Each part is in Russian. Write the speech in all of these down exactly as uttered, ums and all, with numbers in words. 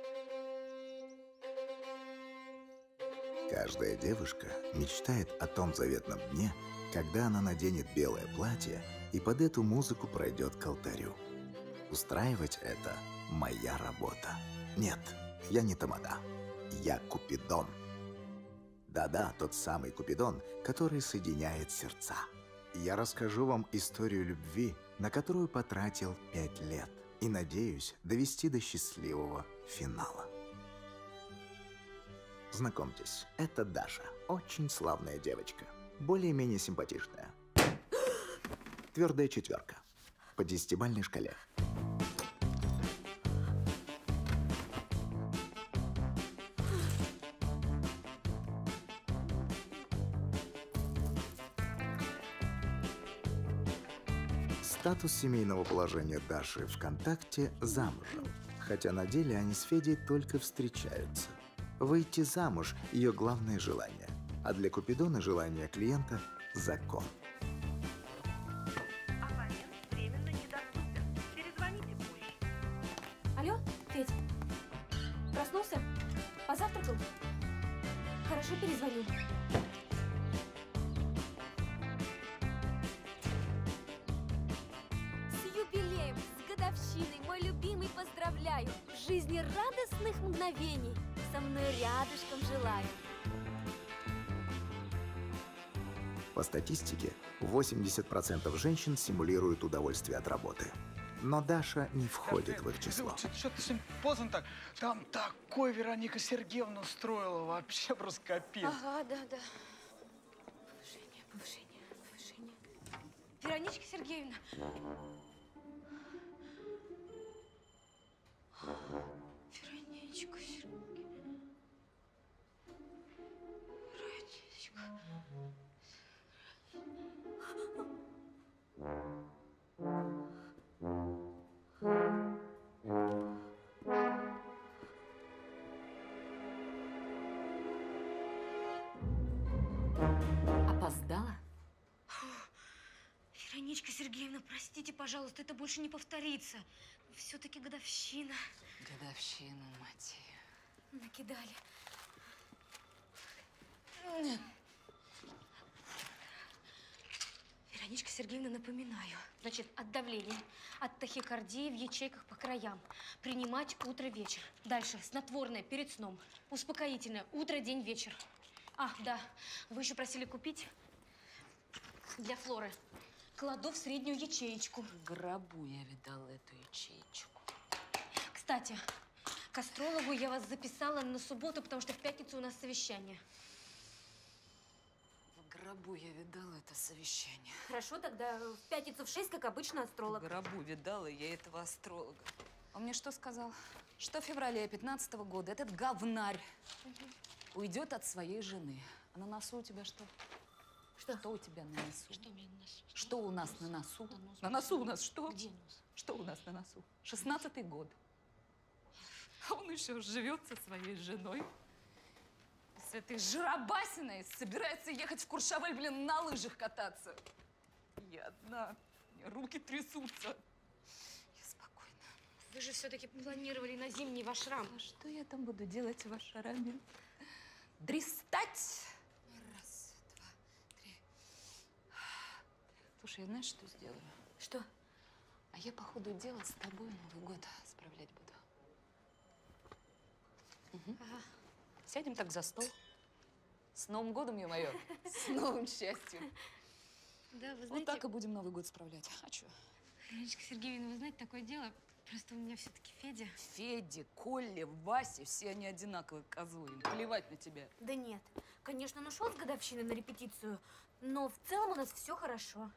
Каждая девушка мечтает о том заветном дне, когда она наденет белое платье и под эту музыку пройдет к алтарю. Устраивать это – моя работа. Нет, я не тамада. Я Купидон. Да-да, тот самый Купидон, который соединяет сердца. Я расскажу вам историю любви, на которую потратил пять лет. И надеюсь довести до счастливого финала. Знакомьтесь, это Даша. Очень славная девочка. Более-менее симпатичная. Твердая четверка. По десятибалльной шкале. Статус семейного положения Даши ВКонтакте – замужем. Хотя на деле они с Федей только встречаются. Выйти замуж – ее главное желание. А для Купидона желание клиента – закон. Абонент временно недоступен. Перезвоните позже. Алло, Федь? Проснулся? Позавтракал? Хорошо, перезвоню. С юбилеем, с годовщиной, мой любимый, поздравляю! В жизни радостных мгновений! Со мной рядышком желаю. По статистике, восемьдесят процентов женщин симулируют удовольствие от работы. Но Даша не входит в их число. Что-то сегодня поздно так. Там такой Вероника Сергеевна устроила. Вообще просто капец. Ага, да, да. Повышение, повышение, повышение. Вероничка Сергеевна. Вероничка Сергеевна. Вероничка. Опоздала? Вероничка Сергеевна, простите, пожалуйста, это больше не повторится. Все-таки годовщина. Годовщину, мать ее. Накидали. Вероничка Сергеевна, напоминаю. Значит, от давления, от тахикардии в ячейках по краям. Принимать утро-вечер. Дальше снотворное перед сном. Успокоительное утро, день, вечер. А, да, вы еще просили купить для Флоры. Кладу в среднюю ячеечку. В гробу я видала эту ячеечку. Кстати, к астрологу я вас записала на субботу, потому что в пятницу у нас совещание. В гробу я видала это совещание. Хорошо, тогда в пятницу в шесть, как обычно, астролог. В гробу видала я этого астролога. Он мне что сказал? Что в феврале пятнадцатого года этот говнарь угу. уйдет от своей жены. А на носу у тебя что? Что? Что у тебя на носу? Что у меня на носу? Что, что у нас нос? на носу? На, нос. на носу у нас что? Где нос? Что у нас на носу? Шестнадцатый год. А он еще живет со своей женой. С этой жиробасиной собирается ехать в Куршавель, блин, на лыжах кататься. Я одна. У меня руки трясутся. Я спокойна. Вы же все-таки планировали на зимний ваш рам. А что я там буду делать в вашем раме? Дрестать! Раз, два, три. Слушай, я знаешь, что сделаю? Что? А я, по ходу дела, с тобой Новый год справлять буду. Угу. Ага. Сядем так за стол. С Новым годом, ё-моё! С новым счастьем! Да, вы знаете… Вот так и будем Новый год справлять. А чё? Вероничка Сергеевна, вы знаете, такое дело, просто у меня все-таки Федя… Федя, Коля, Вася, все они одинаковые козлы. Им плевать на тебя. Да нет. Конечно, он ушел с годовщины на репетицию, но в целом у нас все хорошо.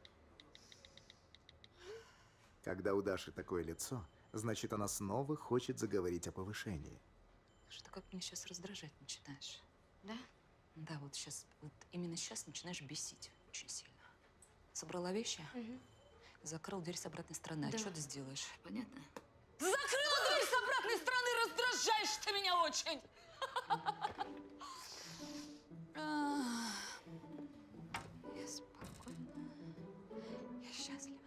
Когда у Даши такое лицо, значит, она снова хочет заговорить о повышении. Что как меня сейчас раздражать начинаешь? Да? Да, вот сейчас, вот именно сейчас начинаешь бесить очень сильно. Собрала вещи, угу. закрыл дверь с обратной стороны. Да. А что ты сделаешь? Понятно? Закрыла дверь с обратной стороны! Раздражаешь ты меня очень! Я спокойна. Я счастлива.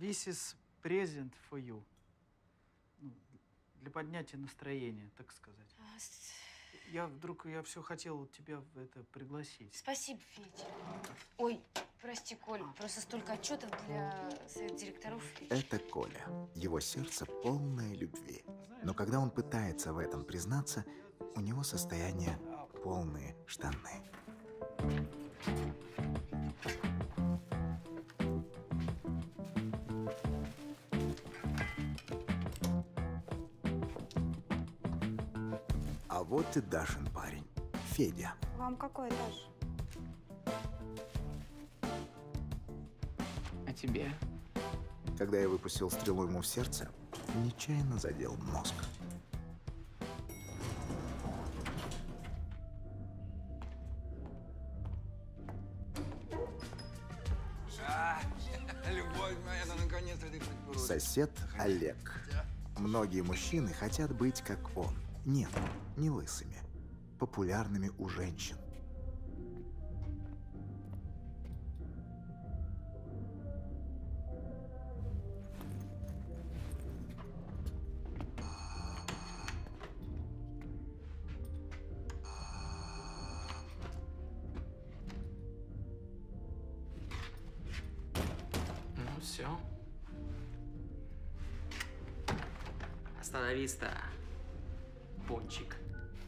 This is present for you. Ну, для поднятия настроения, так сказать. А, с- Я вдруг, я все хотел тебя в это пригласить. Спасибо, Федя. Ой, прости, Коль, просто столько отчетов для совета директоров. Это Коля. Его сердце полное любви. Но когда он пытается в этом признаться, у него состояние полные штаны. А вот и Дашин парень, Федя. Вам какой этаж? А тебе? Когда я выпустил стрелу ему в сердце, нечаянно задел мозг. Любовь моя, ну наконец-то ты подберешь. Сосед Олег. Многие мужчины хотят быть как он. Нет, не лысыми. Популярными у женщин. Ну все. Остановись-то, пончик.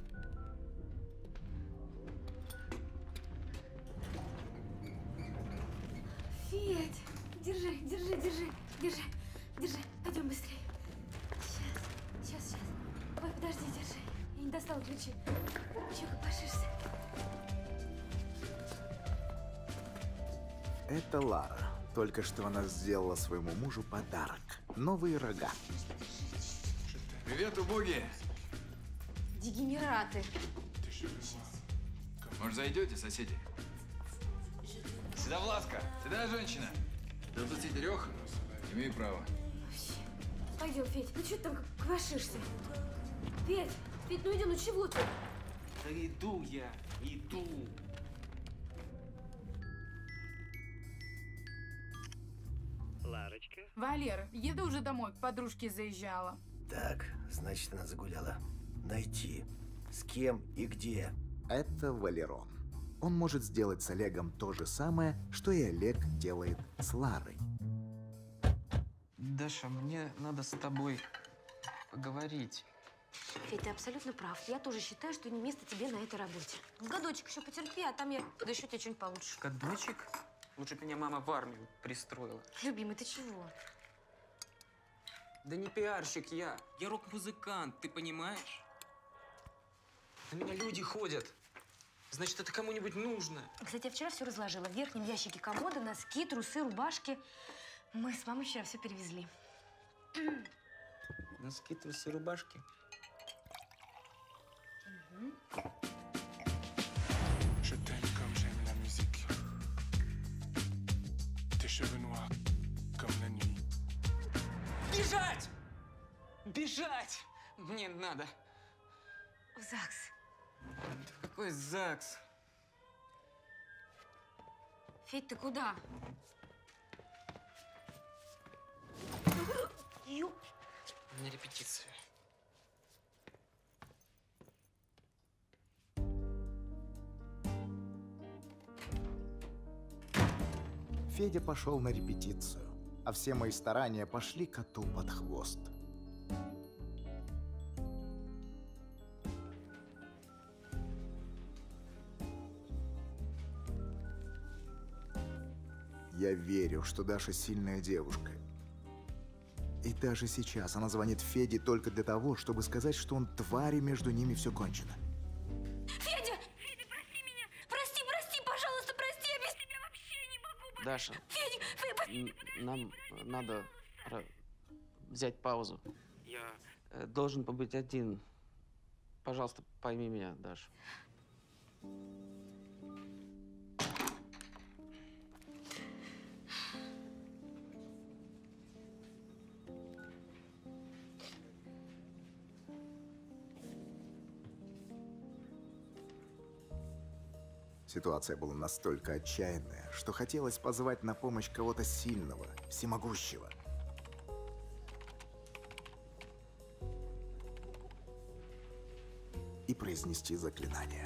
Федь, держи, держи, держи, держи, держи. Пойдем быстрее. Сейчас, сейчас, сейчас. Ой, подожди, держи. Я не достала ключи. Еще копошишься. Это Лара. Только что она сделала своему мужу подарок. Новые рога. Привет, убогие. Дегенераты. Может, зайдете, соседи? Седовласка, ты да, женщина? До двадцати трех имею право. Пойдем, Федь. Ну что ты там копошишься? Федь, Федь, ну иди, ну чего ты? Да иду я, иду. Ларочка, Валер, еду уже домой, к подружке заезжала. Так, значит, она загуляла. Найти. С кем и где. Это Валерон. Он может сделать с Олегом то же самое, что и Олег делает с Ларой. Даша, мне надо с тобой поговорить. Федь, ты абсолютно прав. Я тоже считаю, что не место тебе на этой работе. С годочек еще потерпи, а там я подыщу тебе что-нибудь получше. Годочек? Лучше бы меня мама в армию пристроила. Любимый, ты чего? Да не пиарщик я. Я рок-музыкант, ты понимаешь? На меня люди ходят. Значит, это кому-нибудь нужно. Кстати, я вчера все разложила. В верхнем ящике комода, носки, трусы, рубашки. Мы с мамой вчера все перевезли. Носки, трусы, рубашки. Je t'aime comme j'aime la musique. Tes cheveux noirs comme la nuit. Бежать! Бежать! Мне надо. В ЗАГС. В какой ЗАГС? Федь, ты куда? Ю. У меня репетиция. Федя пошел на репетицию, а все мои старания пошли коту под хвост. Я верю, что Даша сильная девушка. И даже сейчас она звонит Феде только для того, чтобы сказать, что он тварь, и между ними все кончено. Федя! Федя, прости меня! Прости, прости, пожалуйста, прости, я без тебя вообще не могу. Даша, Федя, Федя, н- нам надо ра- взять паузу. Я э, должен побыть один. Пожалуйста, пойми меня, Даша. Ситуация была настолько отчаянная, что хотелось позвать на помощь кого-то сильного, всемогущего. произнести заклинание.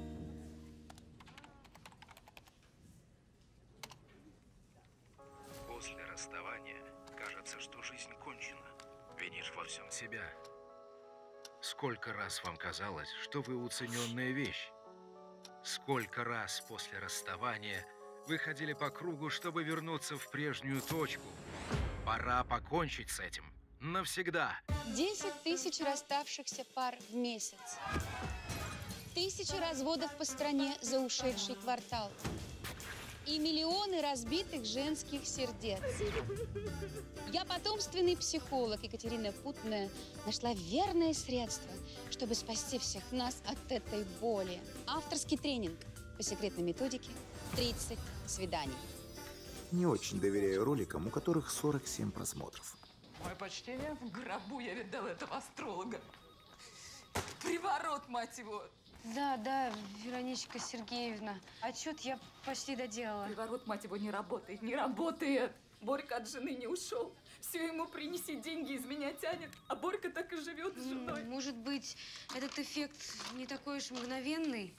После расставания кажется, что жизнь кончена. Винишь во всем себя. Сколько раз вам казалось, что вы уцененная вещь? Сколько раз после расставания вы ходили по кругу, чтобы вернуться в прежнюю точку? Пора покончить с этим. Навсегда. десять тысяч расставшихся пар в месяц. Тысячи разводов по стране за ушедший квартал. И миллионы разбитых женских сердец. Я, потомственный психолог Екатерина Путная, нашла верное средство, чтобы спасти всех нас от этой боли. Авторский тренинг по секретной методике тридцать свиданий. Не очень доверяю роликам, у которых сорок семь просмотров. Мое почтение. В гробу я видал этого астролога. Приворот, мать его. Да, да, Вероничка Сергеевна. Отчет я почти доделала. Приворот, мать его, не работает, не работает. Борька от жены не ушел. Все ему принеси деньги, из меня тянет. А Борька так и живет с женой. Может быть, этот эффект не такой уж мгновенный?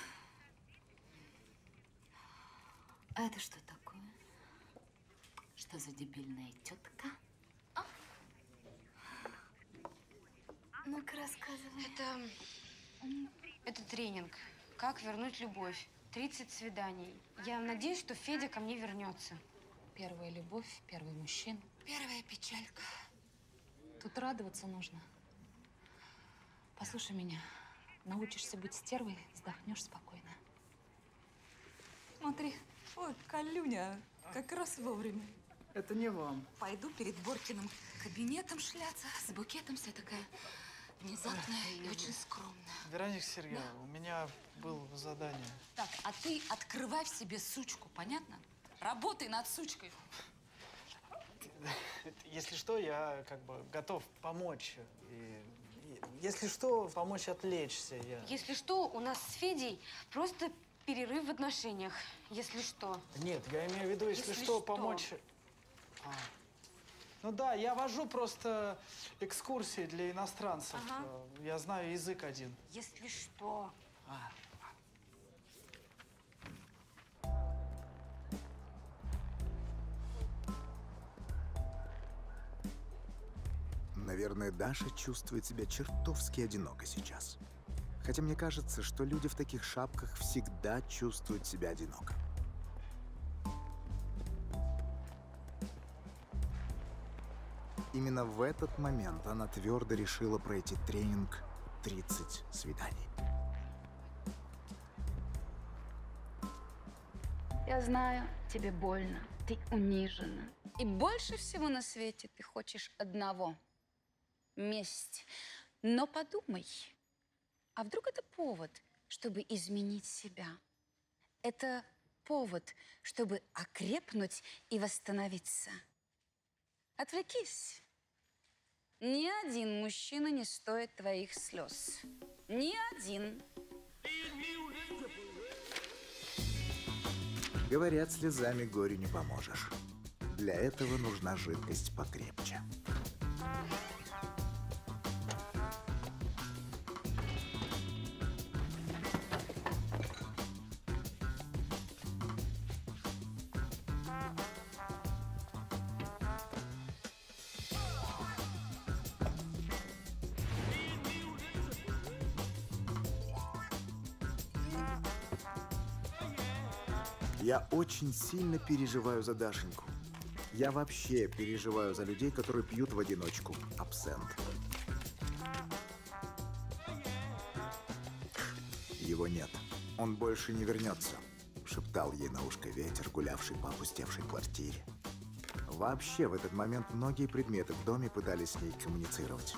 А это что такое? Что за дебильная тетка? А? Ну-ка, рассказывай. Это... Это тренинг. Как вернуть любовь. тридцать свиданий. Я надеюсь, что Федя ко мне вернется. Первая любовь, первый мужчина. Первая печалька. Тут радоваться нужно. Послушай меня. Научишься быть стервой, вздохнешь спокойно. Смотри. Ой, Калюня. Как раз вовремя. Это не вам. Пойду перед Боркиным кабинетом шляться. С букетом вся такая внезапная и очень скромная. Вероника Сергеевна, да. У меня было задание. Так, а ты открывай в себе сучку, понятно? Работай над сучкой. Если что, я как бы готов помочь. И, и, если что, помочь отвлечься. Я... Если что, у нас с Федей просто перерыв в отношениях. Если что. Нет, я имею в виду, если, если что, что, помочь... А. Ну да, я вожу просто экскурсии для иностранцев. Ага. Я знаю язык один. Если что. А. Наверное, Даша чувствует себя чертовски одиноко сейчас. Хотя мне кажется, что люди в таких шапках всегда чувствуют себя одиноко. Именно в этот момент она твердо решила пройти тренинг тридцать свиданий. Я знаю, тебе больно, ты унижена. И больше всего на свете ты хочешь одного – месть. Но подумай, а вдруг это повод, чтобы изменить себя? Это повод, чтобы окрепнуть и восстановиться. Отвлекись. Ни один мужчина не стоит твоих слез. Ни один. Говорят, слезами горю не поможешь. Для этого нужна жидкость покрепче. Я очень сильно переживаю за Дашеньку. Я вообще переживаю за людей, которые пьют в одиночку абсент. Его нет. Он больше не вернется, шептал ей на ушко ветер, гулявший по опустевшей квартире. Вообще, в этот момент многие предметы в доме пытались с ней коммуницировать.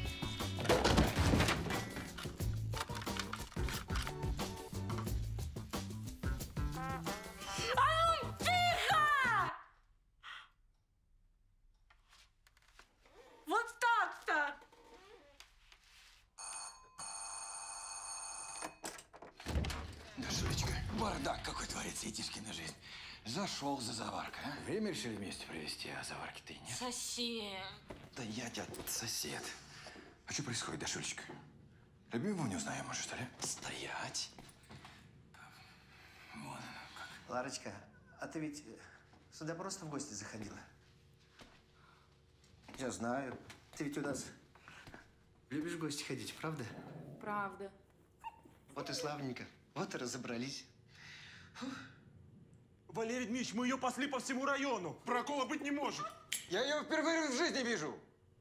Зашел за заваркой, а? Время решили вместе провести, а заварки ты нет. Сосед. Да я тебя сосед. А что происходит, Дашулечка? Любимого не узнаем уже, что ли? Стоять. Вон она как. Ларочка, а ты ведь сюда просто в гости заходила? Я знаю. Ты ведь у нас любишь в гости ходить, правда? Правда. Вот и славненько. Вот и разобрались. Фух. Валерий Дмитриевич, мы ее пасли по всему району. Прокола быть не может. Я ее впервые в жизни вижу.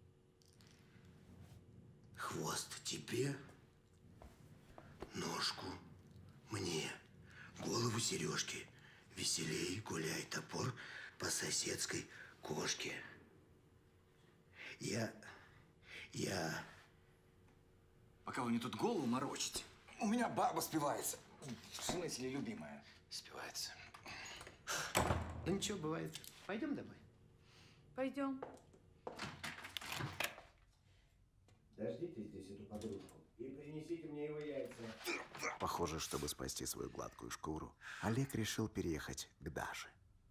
Хвост тебе, ножку мне, голову сережки. Веселей гуляй, топор по соседской кошке. Я... я... Пока вы мне тут голову морочите, у меня баба спивается. В смысле, любимая? Спивается. Ну ничего, бывает. Пойдем домой. Пойдем. Дождите здесь эту подружку и принесите мне его яйца. Похоже, чтобы спасти свою гладкую шкуру, Олег решил переехать к Даше.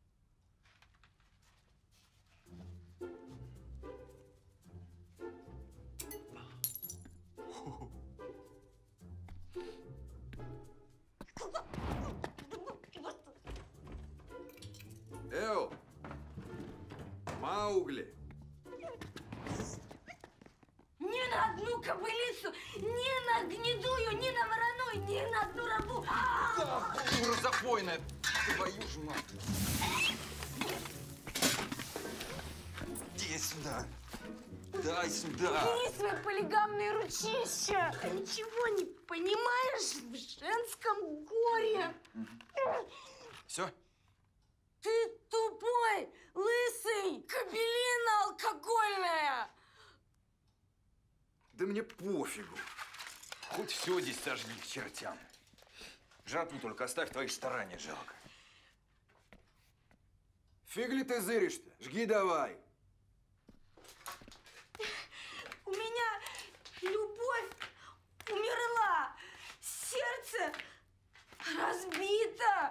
Эу! Маугли! Ни на одну кобылицу, ни на гнедую, ни на вороную, ни на одну рабу. Да, дура запойная! Твою ж мать! Иди сюда! Дай сюда! Убери свои полигамные ручища! Ты ничего не понимаешь в женском горе! Все? Ты тупой, лысый, кобелина алкогольная! Да мне пофигу. Хоть все здесь сожги к чертям. Жратву только оставь, твои старания жалко. Фиг ли ты зыришь-то? Жги давай. У меня любовь умерла, сердце разбито.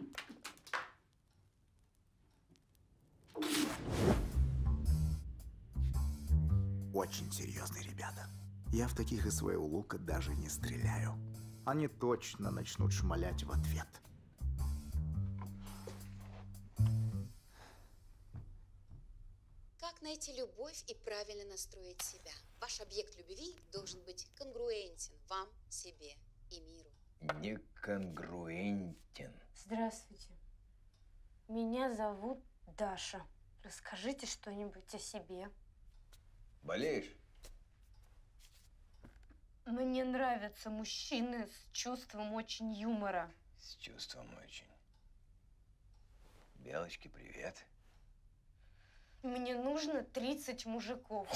Очень серьезные ребята. Я в таких из своего лука даже не стреляю. Они точно начнут шмалять в ответ. Как найти любовь и правильно настроить себя? Ваш объект любви должен быть конгруентен вам, себе и миру. Неконгруентен. Здравствуйте. Меня зовут Даша. Расскажите что-нибудь о себе. Болеешь? Мне нравятся мужчины с чувством очень юмора. С чувством очень. Белочки, привет. Мне нужно тридцать мужиков.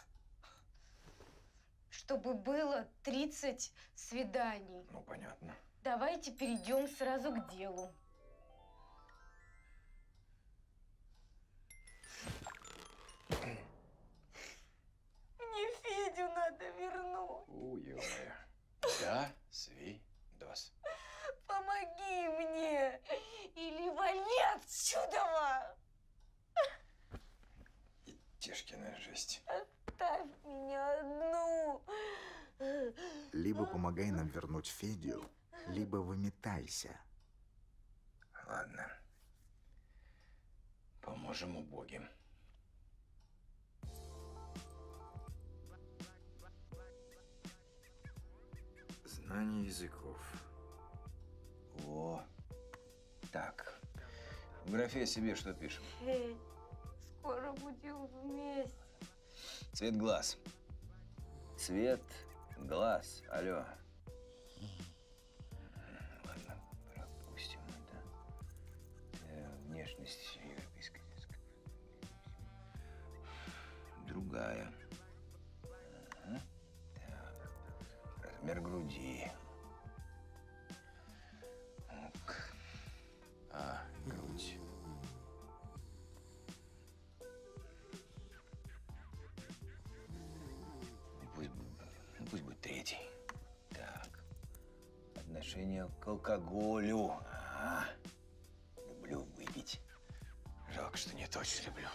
Чтобы было тридцать свиданий. Ну, понятно. Давайте перейдем сразу к делу. Мне Федю надо вернуть. Ой-ой. Да, свидос. Помоги мне. Или вали отсюда. Тишкина жесть. Оставь меня одну. Либо помогай нам вернуть Федю, либо выметайся. Ладно. Поможем убогим. Знание языков. О, так. В графе себе что пишем? Федь, скоро будем вместе. Цвет глаз. Цвет глаз. Алло. Ладно, пропустим это. Э, внешность европейская. Другая. Ага. Так. Размер груди. Ок. А, грудь. Пусть, ну, пусть будет третий. Так. Отношение к алкоголю. А, люблю выпить. Жалко, что не то, что люблю.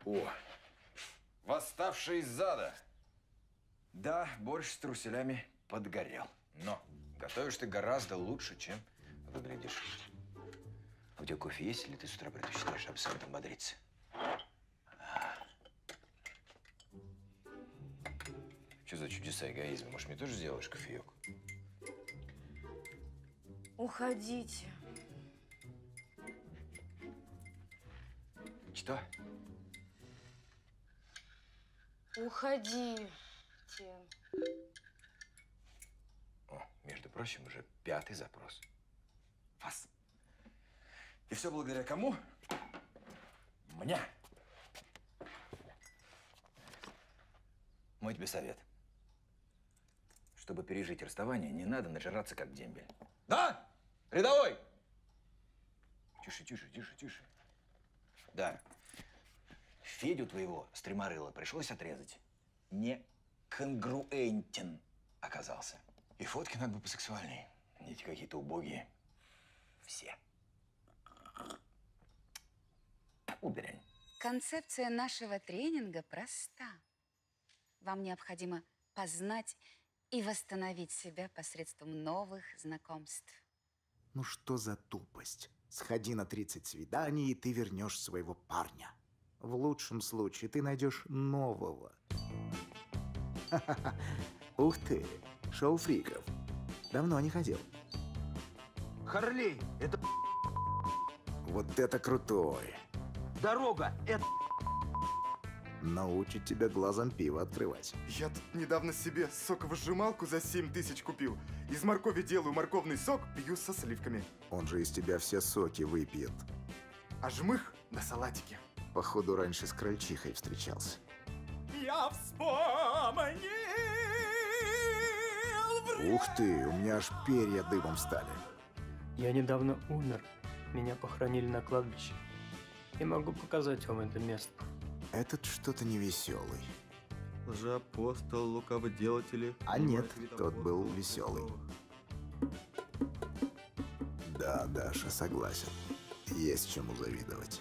О, восставший из зада. Да, борщ с труселями подгорел. Но готовишь ты гораздо лучше, чем выглядишь. У тебя кофе есть, или ты с утра предпочитаешь абсолютно бодриться? Что за чудеса эгоизма? Может, мне тоже сделаешь кофеек? Уходите. Что? Уходите. О, между прочим, уже пятый запрос. Вас. И все благодаря кому? Мне. Мой тебе совет. Чтобы пережить расставание, не надо нажираться, как дембель. Да? Рядовой! Тише, тише, тише, тише. Да. Федю твоего стримарыла пришлось отрезать. Не конгруентен оказался. И фотки надо бы посексуальнее. Эти какие-то убогие. Все. Уберень. Концепция нашего тренинга проста. Вам необходимо познать и восстановить себя посредством новых знакомств. Ну что за тупость? Сходи на тридцать свиданий, и ты вернешь своего парня. В лучшем случае ты найдешь нового. Ух ты, шоу фриков. Давно не ходил. Харлей, это Вот это крутой. дорога, это Научит тебя глазом пиво открывать. Я тут недавно себе соковыжималку за семь тысяч купил. Из моркови делаю морковный сок, пью со сливками. Он же из тебя все соки выпьет. А жмых на салатике. Походу, раньше с крольчихой встречался. Я вспомнил. Ух ты, у меня аж перья дыбом встали. Я недавно умер. Меня похоронили на кладбище. И могу показать вам это место. Этот что-то невеселый. Лжеапостол, лукаводелатели. А нет, тот был веселый. Да, Даша, согласен. Есть чему завидовать.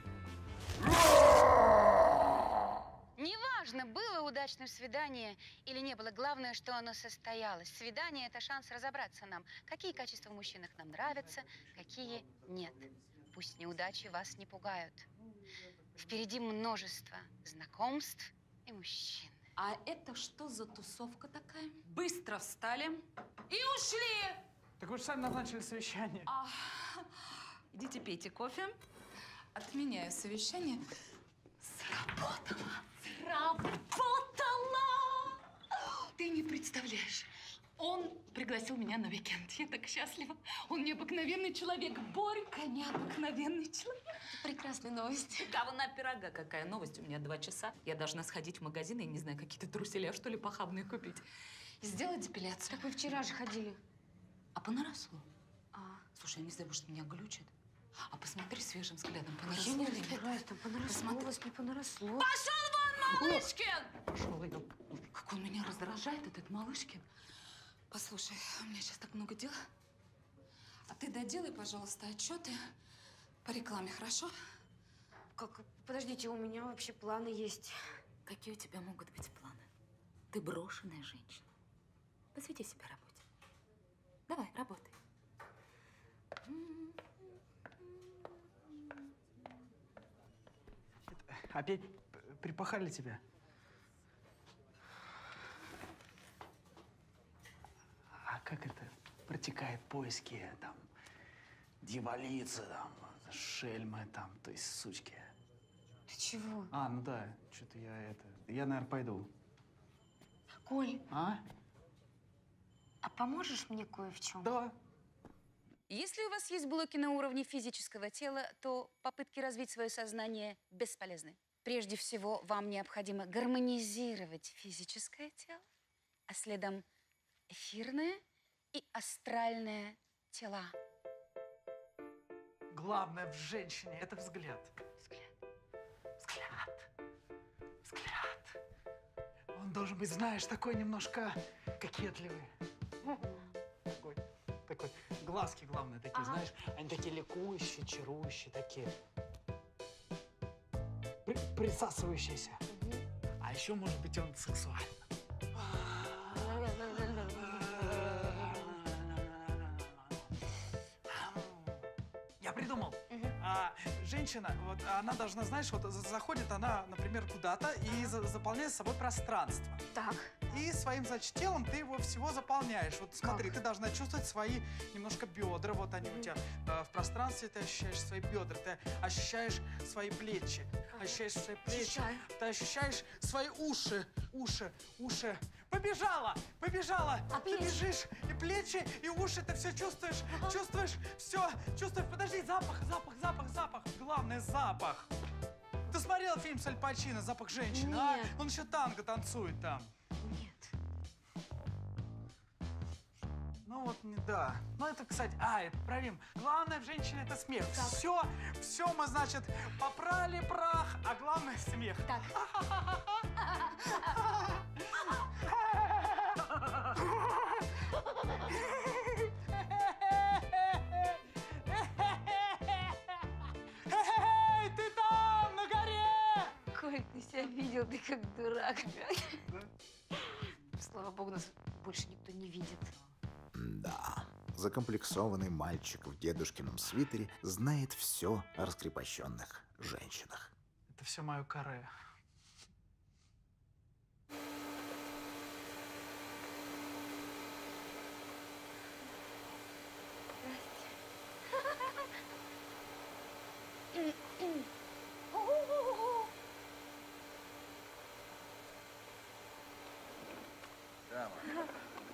Неважно, было удачное свидание или не было, главное, что оно состоялось. Свидание – это шанс разобраться нам, какие качества в мужчинах нам нравятся, какие нет. Пусть неудачи вас не пугают. Впереди множество знакомств и мужчин. А это что за тусовка такая? Быстро встали и ушли! Так вы же сами назначили совещание. А, идите пейте кофе. Отменяю совещание. Сработало! Сработало! Ты не представляешь. Он пригласил меня на уикенд. Я так счастлива. Он необыкновенный человек. Борька необыкновенный человек. Прекрасная новость. Говна пирога. Какая новость? У меня два часа. Я должна сходить в магазин, я не знаю, какие-то труселя, что ли, похабные купить. И сделать депиляцию. Так вы вчера же ходили. А понаросло. А, слушай, я не знаю, может, меня глючит. А посмотри свежим взглядом, понаросло Я не или нет? разбираюсь, там понаросло, Посмотри. у вас не понаросло. Пошел вон, Малышкин! Пошел, я... Как он меня раздражает, этот Малышкин. Послушай, у меня сейчас так много дел. А ты доделай, пожалуйста, отчеты по рекламе, хорошо? Как? Подождите, у меня вообще планы есть. Какие у тебя могут быть планы? Ты брошенная женщина. Посвяти себя работе. Давай, работай. Опять припахали тебя? А как это протекает поиски там дьяволицы, там, шельмы, там, то есть сучки? Ты чего? А, ну да, что-то я это... Я, наверное, пойду. Коль, А? а поможешь мне кое в чем? Да. Если у вас есть блоки на уровне физического тела, то попытки развить свое сознание бесполезны. Прежде всего, вам необходимо гармонизировать физическое тело, а следом эфирное и астральное тела. Главное в женщине – это взгляд. Взгляд. Взгляд. Он должен быть, знаешь, такой немножко кокетливый. Такой, такой. Глазки, главное, такие, Ага. знаешь, они такие ликующие, чарующие, такие. При- присасывающийся. А еще, может быть, он сексуальный. Я придумал. А, женщина, вот она должна, знаешь, вот за- заходит она, например, куда-то и за- заполняет с собой пространство. Так. И своим, значит, телом ты его всего заполняешь. Вот смотри, ты должна чувствовать свои немножко бедра. Вот они у тебя э, в пространстве, ты ощущаешь свои бедра, ты ощущаешь свои плечи, ощущаешь свои плечи, Ощущаю. ты ощущаешь свои уши, уши, уши. Побежала, побежала. А ты плечи? бежишь, и плечи, и уши, ты все чувствуешь, чувствуешь, все, чувствуешь. Подожди, запах, запах, запах, запах. Главное, запах. Ты смотрел фильм с Аль Пачино «Запах женщины», а? Нет. Он еще танго танцует там. Нет. Ну вот, не- да. Ну это, кстати, а, это правильно. Главное в женщине это смех. Все, все мы, значит, попрали прах, а главное смех. Так. Эй, ты там, на горе! Коль, ты себя видел, ты как дурак. Слава богу, нас больше никто не видит. Да, закомплексованный мальчик в дедушкином свитере знает все о раскрепощенных женщинах. Это все мое каре. Да, мам.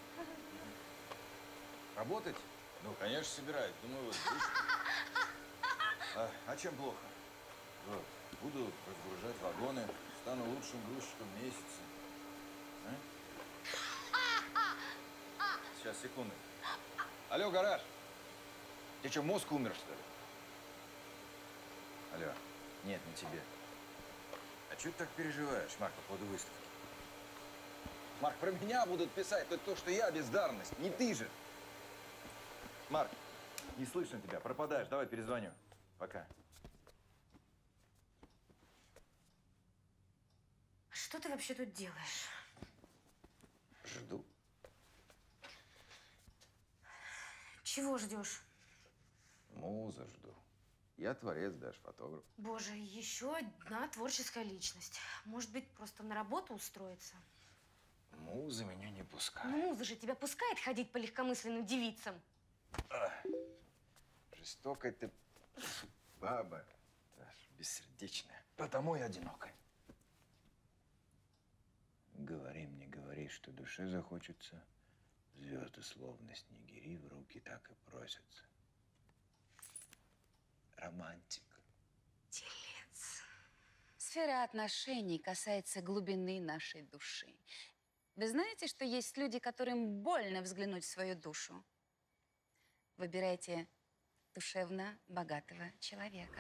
Работать? Ну, конечно, собираюсь. Думаю, вот здесь. А, а чем плохо? Вот. Буду разгружать вагоны, стану лучшим грузчиком месяца. А? Сейчас, секунду. Алло, гараж. Тебе что, мозг умер, что ли? Алло. Нет, не тебе. А чего ты так переживаешь, Марк, по поводу выставки? Марк, про меня будут писать только то, что я бездарность, не ты же. Марк, не слышно тебя, пропадаешь. Давай перезвоню. Пока. Что ты вообще тут делаешь? Жду. Чего ждешь? Муза жду. Я творец, даже фотограф. Боже, еще одна творческая личность. Может быть, просто на работу устроиться? Муза меня не пускает. Ну, муза же тебя пускает ходить по легкомысленным девицам. А, жестокая ты баба. Аж бессердечная. Потому и одинокая. Говори мне, говори, что душе захочется. Звезды, словно снегири, в руки так и просятся. Романтик. Телец. Сфера отношений касается глубины нашей души. Вы знаете, что есть люди, которым больно взглянуть в свою душу? Выбирайте душевно богатого человека.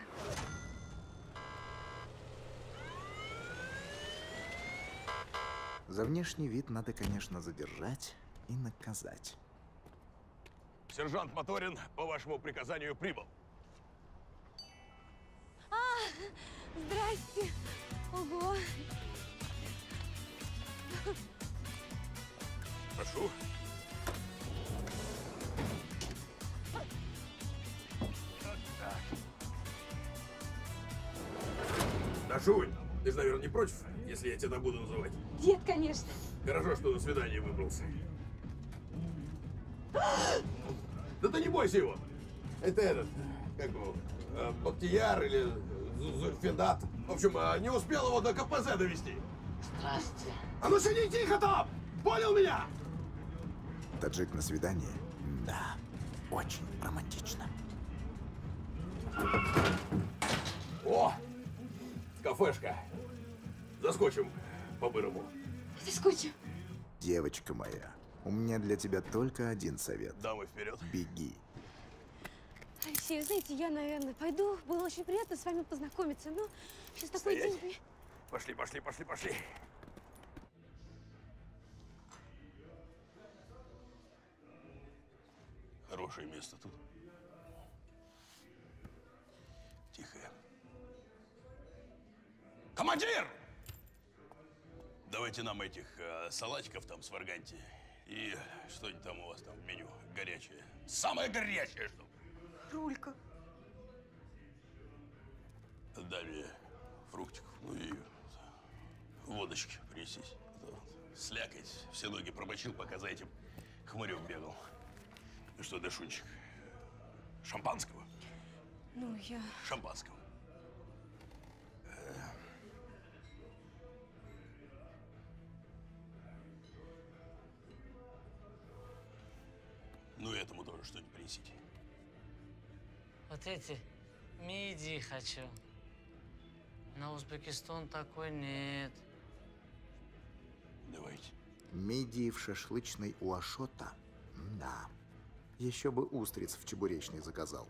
За внешний вид надо, конечно, задержать и наказать. Сержант Моторин по вашему приказанию прибыл. А, здрасте. Ого. Прошу. Дашунь, ты же, наверное, не против, если я тебя так буду называть? Нет, конечно. Хорошо, что на свидание выбрался. Да ты не бойся его. Это этот, как его, э, Бактияр или Зу- Зульфидат. В общем, э, не успел его до ка пэ зэ довести. Здрасте. А ну сиди тихо там! Понял меня? Таджик на свидание? Да, очень романтично. О, кафешка. Заскочим по-бырому. Заскочим. Девочка моя, у меня для тебя только один совет. Дамы вперед. Беги. Алексей, вы знаете, я, наверное, пойду. Было очень приятно с вами познакомиться. Но сейчас такой Стоять. день. Пошли, пошли, пошли, пошли. Хорошее место тут. Тихое. Командир! Командир! Давайте нам этих э, салатиков там сварганьте. И что-нибудь там у вас там в меню горячее. Самое горячее, что. Рулька. Далее фруктиков, ну и водочки принесись. Слякоть, все ноги промочил, пока за этим хмырем бегал. Ну что, Дашунчик, шампанского? Ну, я... Шампанского. Ну, этому тоже что-нибудь принесите. Вот эти мидии хочу. На Узбекистан такой нет. Давайте. Мидии в шашлычной у Ашота? Да. Еще бы устриц в чебуречной заказал.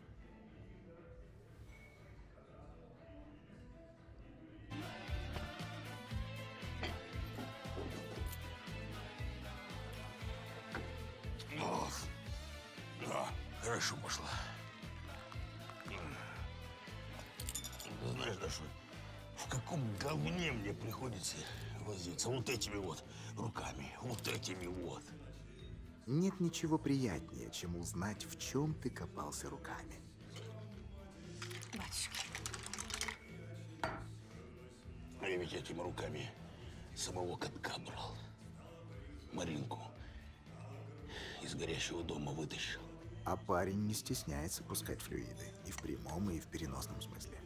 О, да, хорошо пошла. Знаешь, Даша, в каком говне мне приходится возиться вот этими вот руками, вот этими вот. Нет ничего приятнее, чем узнать, в чем ты копался руками. Батюшки. А я ведь этими руками самого катка брал. Маринку из горящего дома вытащил. А парень не стесняется пускать флюиды. И в прямом, и в переносном смысле.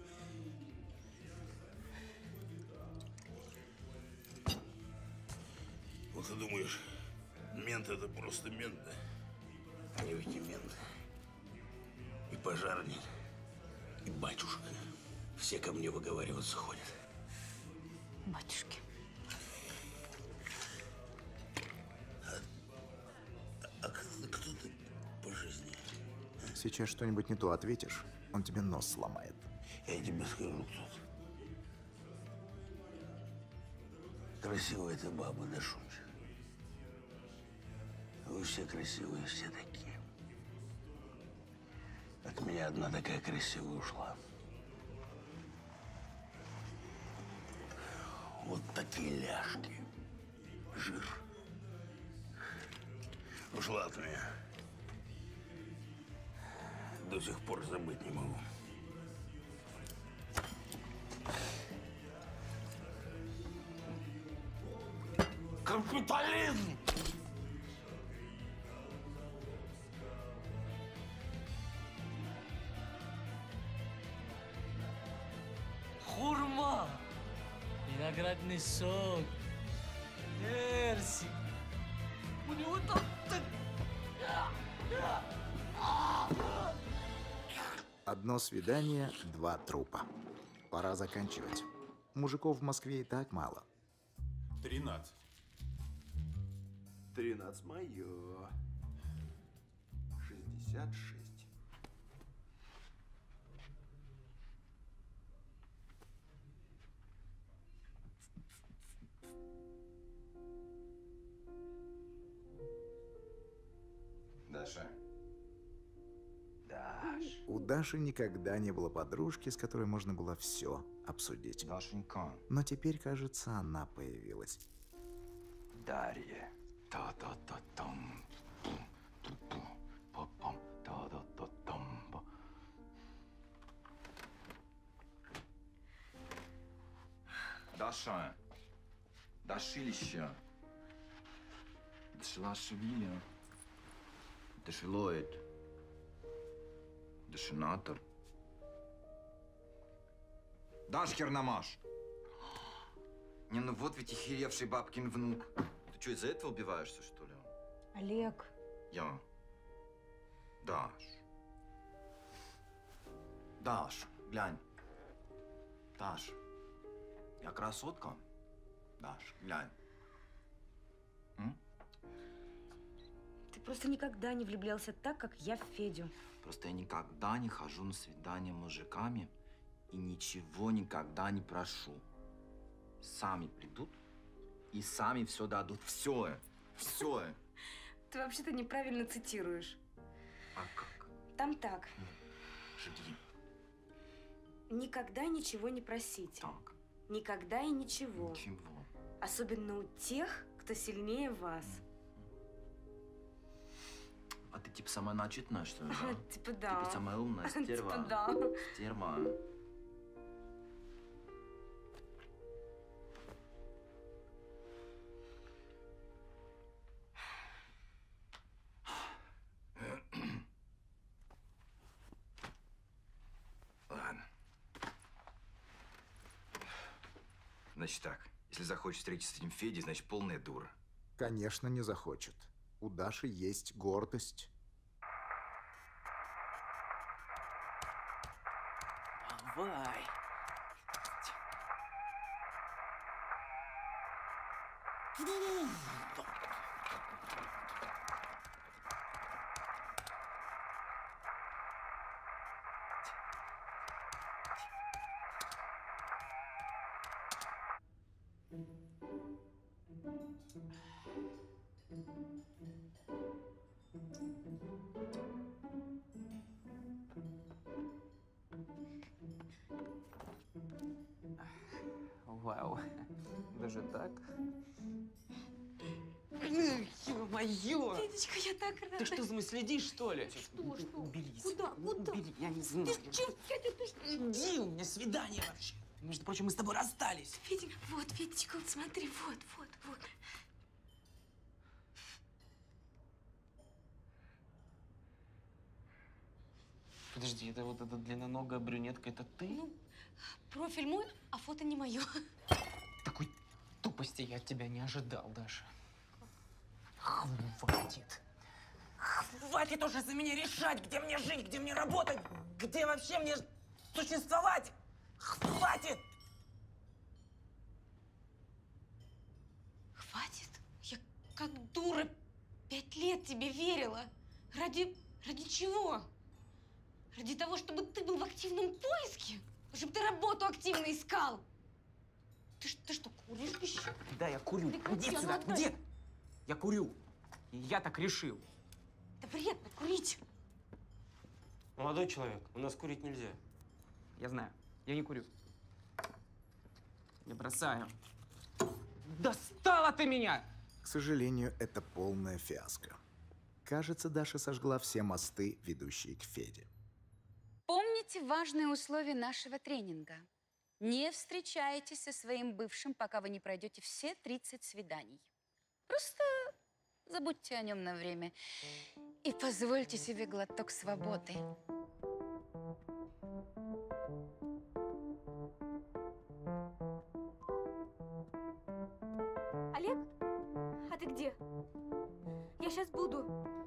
Вот ты думаешь, мент это просто мент, да? А я ведь и мент. И пожарник, и батюшка. Все ко мне выговариваться ходят. Батюшки. А кто, кто ты по жизни? Сейчас что-нибудь не то ответишь, он тебе нос сломает. Я тебе скажу, кто ты. Красивая ты баба, Дашунчик. Вы все красивые, все такие. От меня одна такая красивая ушла. Вот такие ляжки. Жир. Ушла от меня. До сих пор забыть не могу. Капитализм! Хурма! Виноградный сок. Персик. У него там... Одно свидание, два трупа. Пора заканчивать. Мужиков в Москве и так мало. Тринадцать. Тринадцать мое. Шестьдесят шесть. Даша. Даш. У Даши никогда не было подружки, с которой можно было все обсудить. Дашенька. Но теперь, кажется, она появилась. Дарья. Та-та-та-там. Пум-пум-пум-пум. Та-та-та-там. Даша. Дашилище. Дашилашвили. Дашилоид. Дашинатор. Дашхер намаш. Не, ну вот ведь охеревший бабкин внук. Ты что, из-за этого убиваешься, что ли? Олег. Я. Даш. Даш, глянь. Даш. Я красотка? Даш, глянь. М? Ты просто никогда не влюблялся так, как я в Федю. Просто я никогда не хожу на свидания с мужиками и ничего никогда не прошу. Сами придут и сами все дадут. Все. Все. Ты вообще-то неправильно цитируешь. А как? Там так. Жги. Никогда ничего не просите. Так. никогда и ничего. Ничего. Особенно у тех, кто сильнее вас. А ты типа самая начитанная, что ли? Да? Типа да. Типа самая умная стерва. Типа да. Стерва. Ладно. Значит так, если захочешь встретиться с этим Федей, значит полная дура. Конечно, не захочет. У Даши есть гордость. Давай. Вау. Даже так? Ё-моё! Федечка, я так рада. Ты что, за мной следишь, что ли? Что, что? Уберись. Куда? Куда? Убери, я не знаю. Ты чё, Федя, ты что? Иди, у меня свидание вообще. Между прочим, мы с тобой расстались. Федя, вот, Федечка, вот смотри, вот, вот, вот. Подожди, это вот эта длинноногая брюнетка, это ты? Ну, профиль мой, а фото не мое. Такой тупости я от тебя не ожидал, Даша. Хватит. Хватит уже за меня решать, где мне жить, где мне работать, где вообще мне существовать. Хватит! Хватит? Я как дура пять лет тебе верила. Ради... ради чего? Ради того, чтобы ты был в активном поиске? Чтобы ты работу активно искал? Ты, ш- ты что, куришь еще? Да, я курю. Прекрати, Иди а ну сюда, отдай. где? Я курю. И я так решил. Да приятно курить. Молодой человек, у нас курить нельзя. Я знаю, я не курю. Я бросаю. Достала ты меня! К сожалению, это полная фиаско. Кажется, Даша сожгла все мосты, ведущие к Феде. Помните важные условия нашего тренинга. Не встречайтесь со своим бывшим, пока вы не пройдете все тридцать свиданий. Просто забудьте о нем на время и позвольте себе глоток свободы. Олег? А ты где? Я сейчас буду.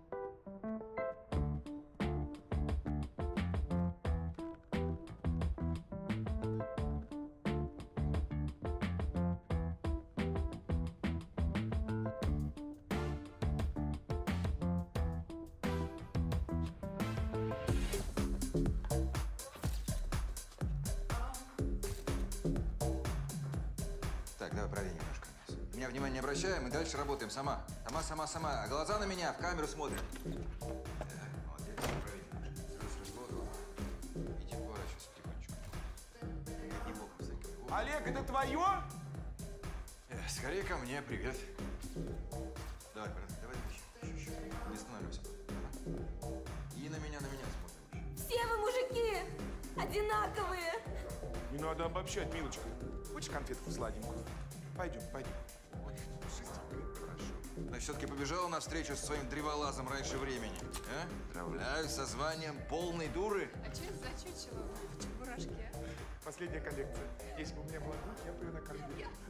Так, давай правее немножко. На меня внимание не обращаем и дальше работаем сама. Сама, сама, сама. А глаза на меня, в камеру смотрят. Так, молодец, правее немножко. Раз, разворот. Иди поворачивайся потихонечку. Не боком всяким. Олег, это твое? Э, Скорее ко мне, привет. Давай, брат, давай еще, еще, еще. Не останавливайся. И на меня, на меня смотрим. Все вы, мужики, одинаковые. Не надо обобщать, милочка. Хочешь конфетку сладенькую? Пойдем, пойдем. Ой, шестенькая, хорошо. Но все-таки побежала навстречу со своим древолазом раньше времени. А? Поздравляю со званием полной дуры. А что это за чучело в чебурашке? Последняя коллекция. Если бы у меня была дочь, я бы ее накормил.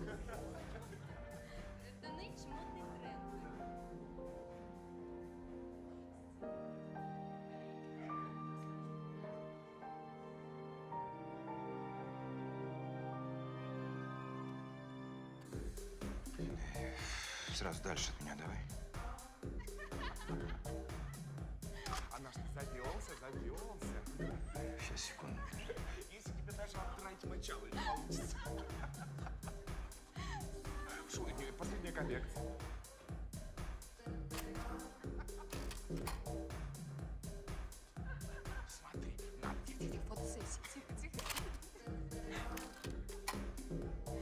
Это нынче модный тренд. Сразу дальше от меня давай. Она что, завелся, завелся. Сейчас, секунду. Если тебе даже обдрать мочало не получится. Что, последняя коллекция. Смотри, на, Тихо, тихо, фотосессия. Тихо, тихо.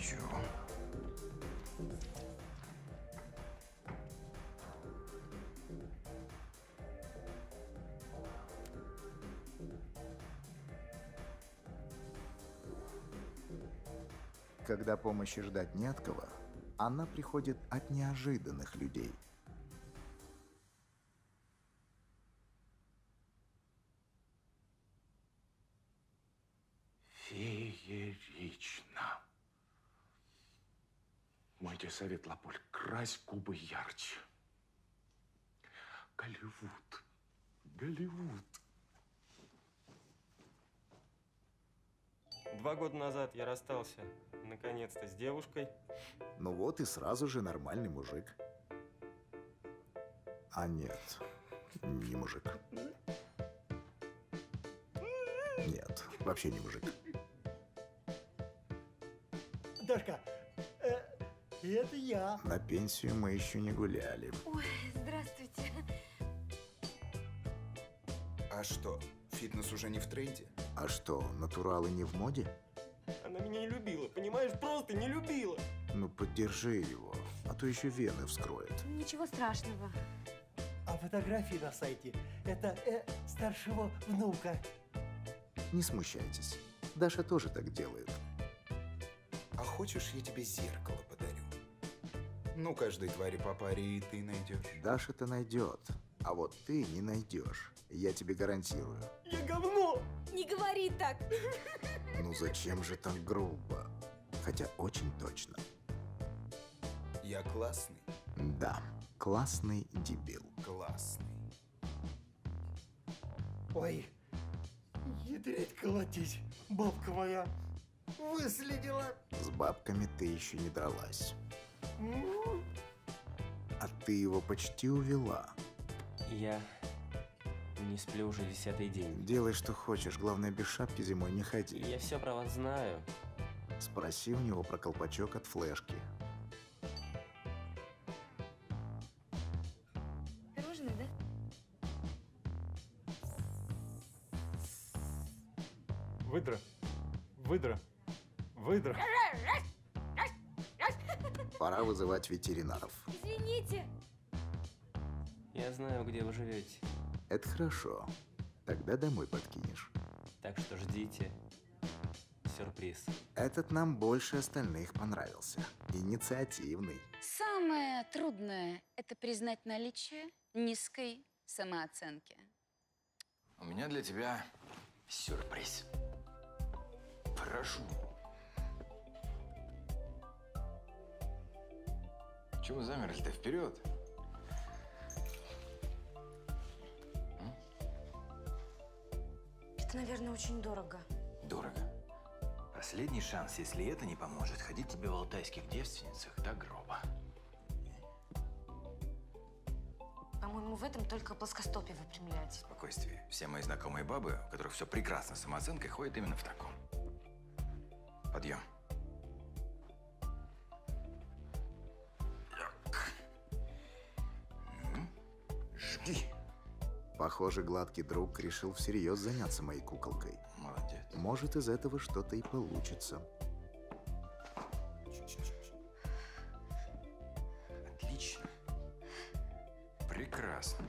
хочу. Когда помощи ждать не от кого, она приходит от неожиданных людей. Феерично. Мой тебе совет, Лаполь, крась губы ярче. Голливуд. Голливуд. Два года назад я расстался, наконец-то, с девушкой. Ну вот и сразу же нормальный мужик. А нет, не мужик. Нет, вообще не мужик. Дашка, э, это я. На пенсию мы еще не гуляли. Ой, здравствуйте. А что, фитнес уже не в тренде? А что, натуралы не в моде? Она меня не любила, понимаешь? Просто не любила. Ну поддержи его, а то еще вены вскроет. Ничего страшного. А фотографии на сайте – это э, старшего внука. Не смущайтесь, Даша тоже так делает. А хочешь, я тебе зеркало подарю? Ну, каждой твари по паре и ты найдешь. Даша-то найдет, а вот ты не найдешь. Я тебе гарантирую. Я говно! Не говори так. Ну зачем же так грубо? Хотя очень точно. Я классный? Да, классный дебил. Классный. Ой, ядрить колотить, бабка моя выследила. С бабками ты еще не дралась. А ты его почти увела. Я не сплю уже десятый день. Делай, что хочешь, главное, без шапки зимой не ходи. Я все про вас знаю. Спроси у него про колпачок от флешки. Пирожное, да? Выдра. Выдра. Выдра. Пора вызывать ветеринаров. Извините. Я знаю, где вы живете. Это хорошо. Тогда домой подкинешь. Так что ждите. Сюрприз. Этот нам больше остальных понравился. Инициативный. Самое трудное – это признать наличие низкой самооценки. У меня для тебя сюрприз. Прошу. Чего замерли-то? Вперед! Это, наверное, очень дорого. Дорого. Последний шанс, если это не поможет, ходить тебе в алтайских девственницах до гроба. По-моему, в этом только плоскостопие выпрямляете. Спокойствие. Все мои знакомые бабы, у которых все прекрасно с самооценкой, ходят именно в таком. Подъем. Жги. Похоже, гладкий друг решил всерьез заняться моей куколкой. Молодец. Может, из этого что-то и получится. Отлично. Прекрасно.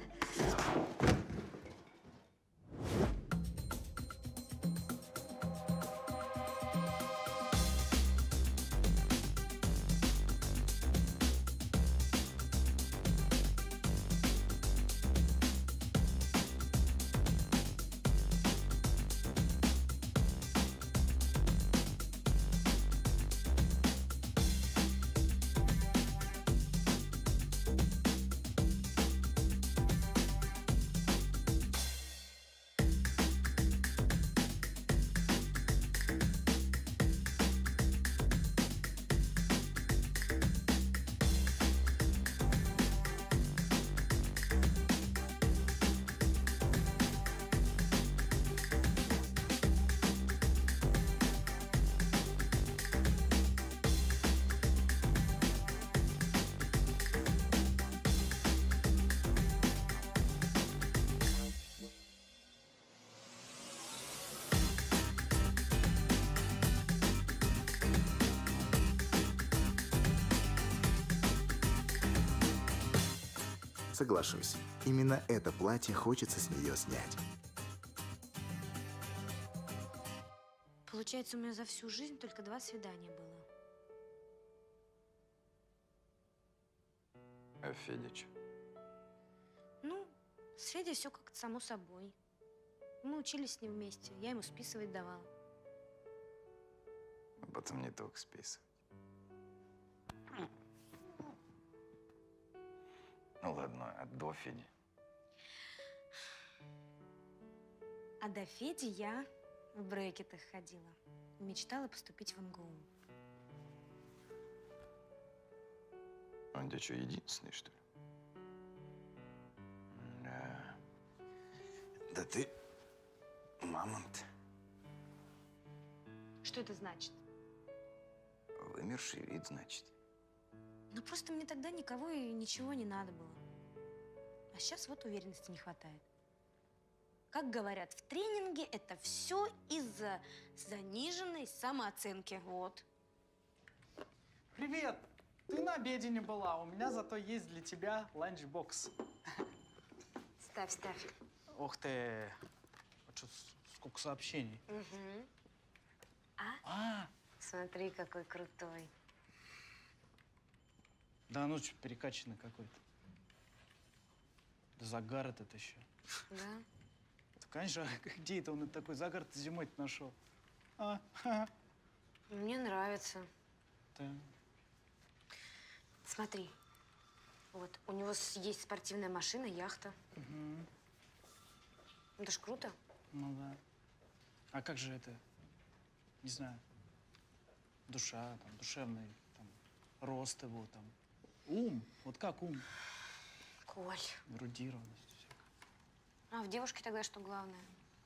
Соглашусь, именно это платье хочется с нее снять. Получается, у меня за всю жизнь только два свидания было. А Федич? Ну, с Федей все как-то само собой. Мы учились с ним вместе, я ему списывать давала. А потом не только списывать. Ну ладно, а до Феди? А до Феди я в брекетах ходила. Мечтала поступить в эм гэ у. Он где что, единственный, что ли? Да. Да ты мамонт. Что это значит? Вымерший вид, значит. Ну, просто мне тогда никого и ничего не надо было. А сейчас вот уверенности не хватает. Как говорят в тренинге, это все из-за заниженной самооценки. Вот. Привет! Ты на обеде не была, у меня зато есть для тебя ланчбокс. Ставь, ставь. Ух ты! Вот что, сколько сообщений. Угу. А? А, Смотри, какой крутой. да ну что, перекачанный какой-то. Да загар этот еще. Да? Да, конечно, где это он такой загар зимой-то нашел? А, ха. Мне нравится. Да. Смотри. Вот, у него с- есть спортивная машина, яхта. Мгм. Это ж круто. Ну да. А как же это, не знаю, душа, там, душевный, там, рост его, там, ум, вот как ум, Коль. эрудированность. всякая. А в девушке тогда что главное?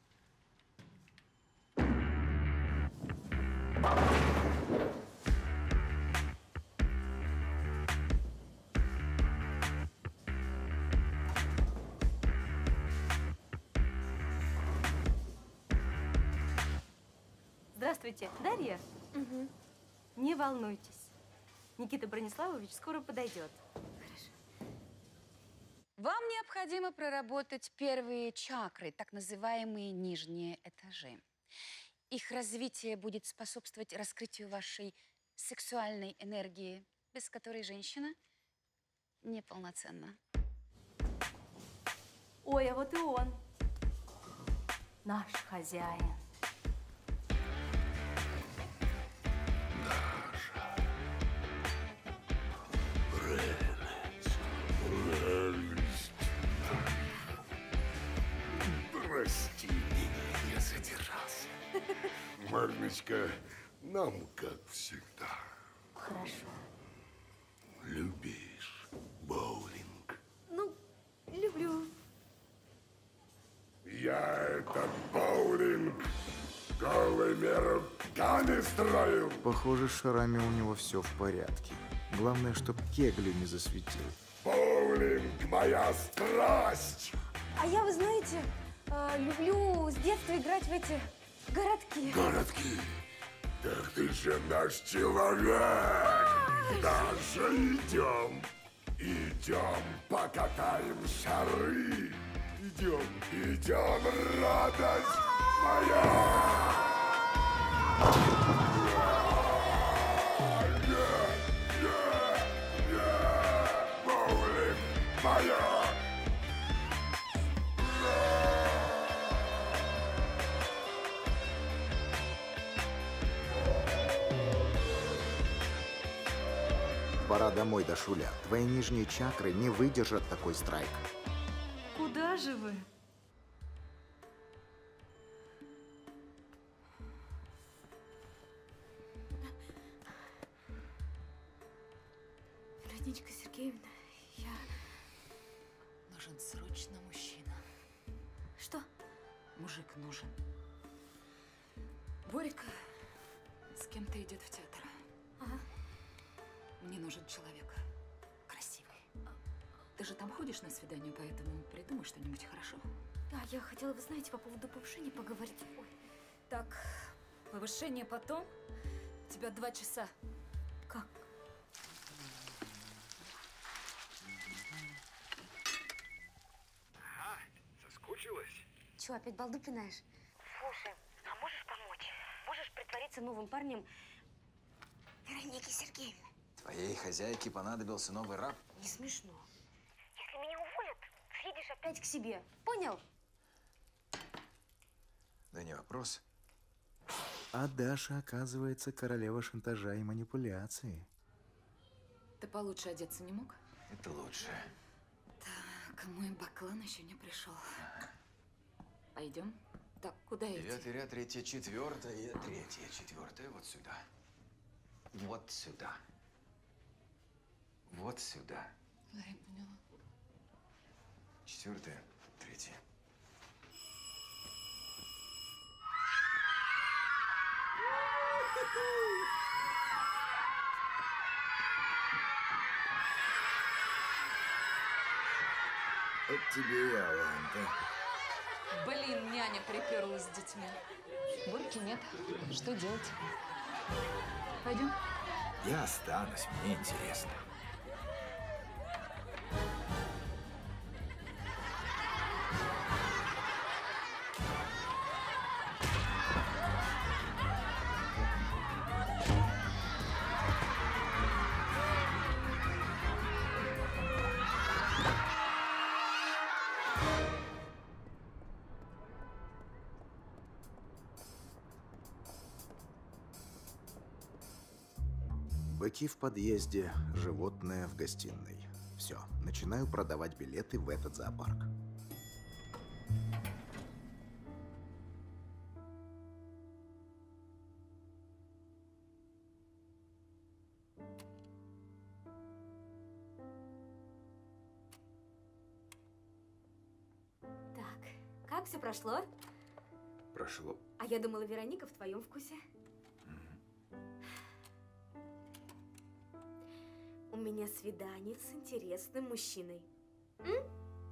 Здравствуйте, Дарья? Угу. Не волнуйтесь. Никита Брониславович скоро подойдет. Вам необходимо проработать первые чакры, так называемые нижние этажи. Их развитие будет способствовать раскрытию вашей сексуальной энергии, без которой женщина неполноценна. Ой, а вот и он. Наш хозяин. Прости меня, я задержался. Марночка, нам как всегда. Хорошо. Любишь боулинг? Ну, люблю. Я этот боулинг голыми руками строил. Похоже, с шарами у него все в порядке. Главное, чтоб кеглю не засветил. Боулинг – моя страсть. А я, вы знаете, э, люблю с детства играть в эти городки. Городки. Так ты же наш человек. Даже идем. Идем, покатаем шары. Идем, идем, радость моя. Боулинг моя. Пора домой, Дашуля. Твои нижние чакры не выдержат такой страйк. Куда же вы? Вероничка Сергеевна, я… Нужен срочно мужчина. Что? Мужик нужен. Борик с кем-то идет в театр. Ага. Мне нужен человек красивый. Ты же там ходишь на свидание, поэтому придумай что-нибудь хорошо. Да, я хотела, вы знаете, по поводу повышения поговорить. Ой. Так, повышение потом. У тебя два часа. Как? Че, опять балду пинаешь? Слушай, а можешь помочь? Можешь притвориться новым парнем Вероники Сергеевны? Твоей хозяйке понадобился новый раб? Не смешно. Если меня уволят, съедешь опять к себе. Понял? Да не вопрос. А Даша, оказывается, королева шантажа и манипуляции. Ты получше одеться не мог? Это лучше. Так, мой баклан еще не пришел. Пойдем. Так, куда идти? Девятый ряд, третья, четвертая, третья, четвертая, вот сюда. Вот сюда. Вот сюда. Да, я поняла. Четвертая, третья. Это тебе я, Ланта. Блин, няня приперлась с детьми. Борьки нет. Что делать? Пойдем? Я останусь, мне интересно. Быки в подъезде, животное в гостиной. Все, начинаю продавать билеты в этот зоопарк. Так, как все прошло? Прошло. А я думала, Вероника в твоем вкусе. У меня свидание с интересным мужчиной. М?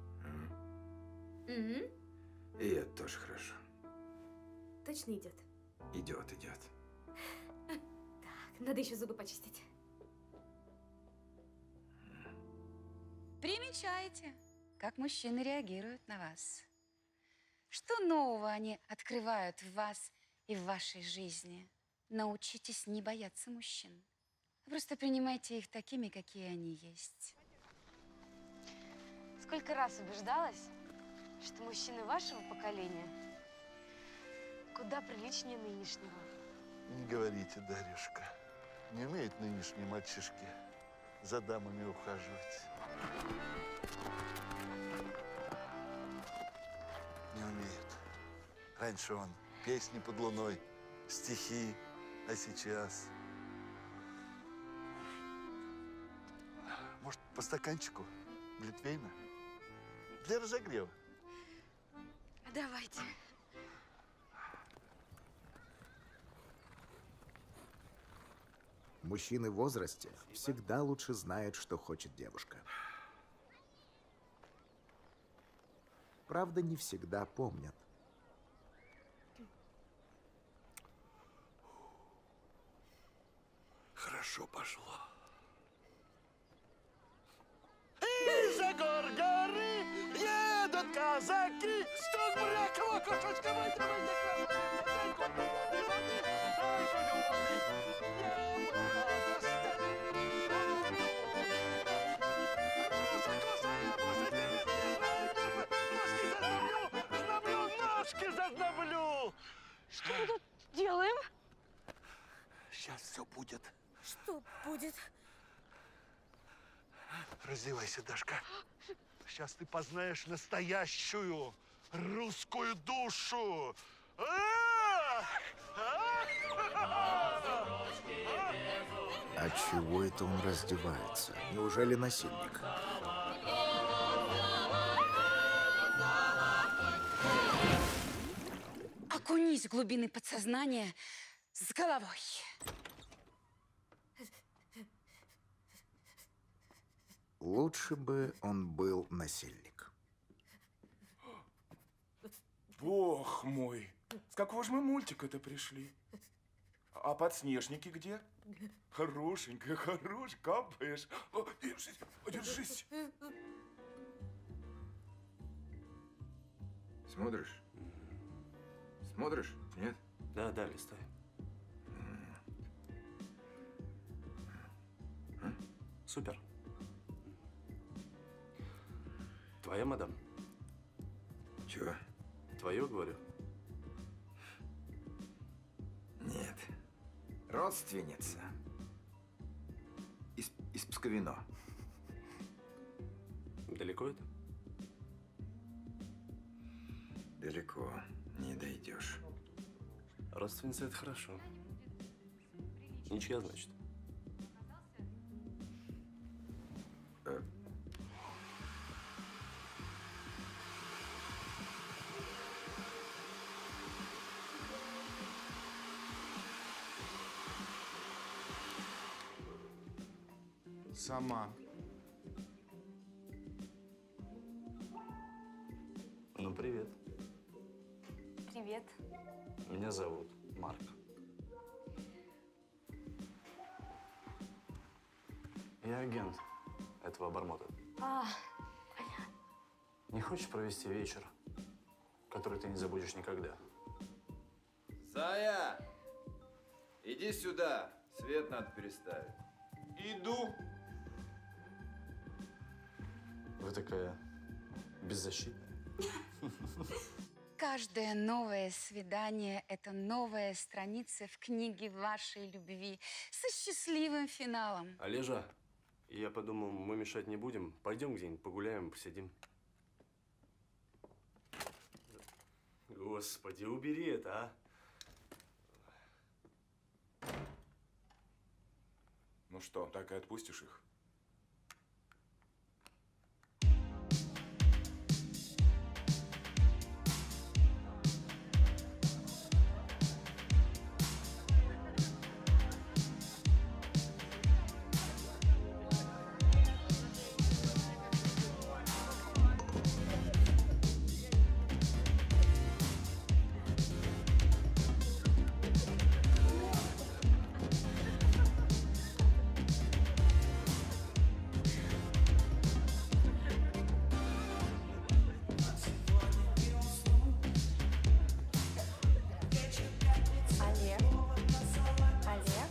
Угу. И это тоже хорошо. Точно идет? Идет, идет. Так, надо еще зубы почистить. Примечайте, как мужчины реагируют на вас. Что нового они открывают в вас и в вашей жизни? Научитесь не бояться мужчин. Просто принимайте их такими, какие они есть. Сколько раз убеждалась, что мужчины вашего поколения куда приличнее нынешнего. Не говорите, Дарюшка. Не умеют нынешние мальчишки за дамами ухаживать. Не умеют. Раньше он песни под луной, стихи, а сейчас... Может, по стаканчику глинтвейна? Для разогрева. Давайте. Мужчины в возрасте всегда лучше знают, что хочет девушка. Правда, не всегда помнят. Хорошо пошло. Из-за гор горы едут казаки, стук брякова, кошечка, мать, ножки зазноблю. Что мы тут делаем? Сейчас все будет. Что будет? Раздевайся, Дашка. Сейчас ты познаешь настоящую русскую душу. А чего это он раздевается? Неужели насильник? Окунись в глубины подсознания с головой. Лучше бы он был насильник. Бог мой, с какого же мы мультика-то пришли? А подснежники где? Хорошенькая, хорош, капаешь. О, держись, о, держись. Смотришь? Смотришь? Нет? Да, да, листай. Супер. Твоя, мадам? Чего? Твое, говорю? Нет. Родственница. Из, из Псковино. Далеко это? Далеко не дойдешь. Родственница – это хорошо. Ничья, значит? Э. Сама. Ну, привет. Привет. Меня зовут Марк. Я агент этого обормота. А, Не хочешь провести вечер, который ты не забудешь никогда? Зая! Иди сюда. Свет надо переставить. Иду. Вы такая беззащитная. Каждое новое свидание – это новая страница в книге вашей любви со счастливым финалом. Олежа, я подумал, мы мешать не будем. Пойдем где-нибудь погуляем, посидим. Господи, убери это, а! Ну что, так и отпустишь их? Олег. Олег.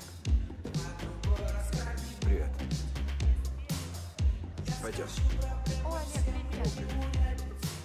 Привет. Пойдем. О, Олег, привет.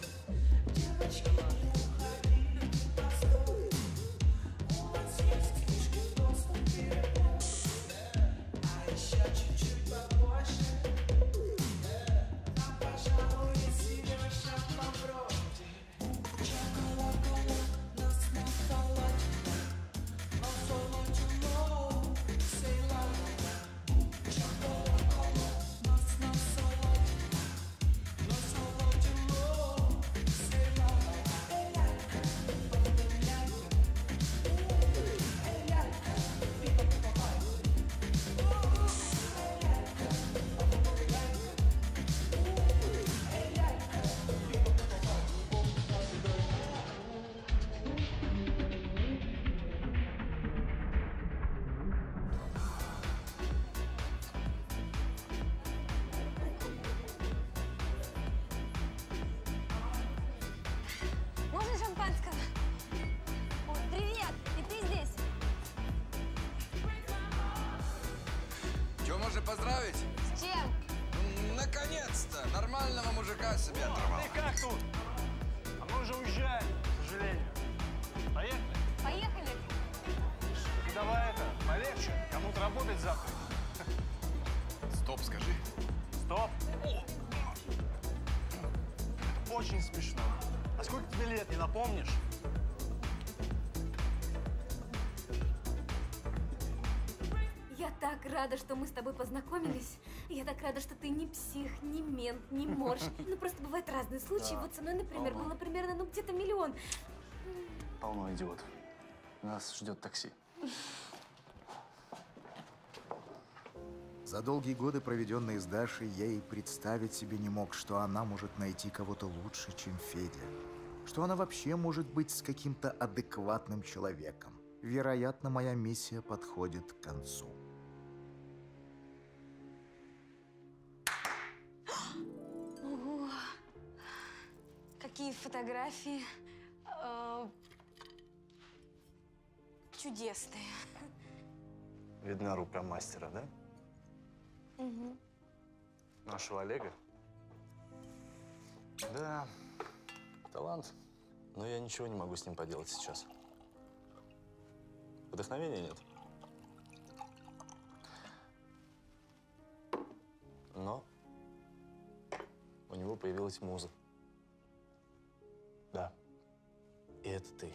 Можно шампанского? Ой, привет! И ты здесь? Чего, можно поздравить? С чем? Ну, наконец-то! Нормального мужика себе оторвал. Ты как тут? А мы уже уезжаем, к сожалению. Поехали? Поехали! Так давай это, полегче. Кому-то работать завтра. Стоп, скажи. Стоп. Очень смешно. А сколько тебе лет, не напомнишь? Я так рада, что мы с тобой познакомились. Я так рада, что ты не псих, не мент, не морж. Ну, просто бывают разные случаи. Да. Вот со мной, например, Полно. было примерно, ну, где-то миллион. Полно идиотов. Нас ждет такси. За долгие годы, проведенные с Дашей, я и представить себе не мог, что она может найти кого-то лучше, чем Федя. Что она вообще может быть с каким-то адекватным человеком. Вероятно, моя миссия подходит к концу. Ого! Какие фотографии. Э, чудесные. Видна рука мастера, да? Угу. Нашего Олега? Да, талант. Но я ничего не могу с ним поделать сейчас. Вдохновения нет. Но у него появилась муза. Да. И это ты.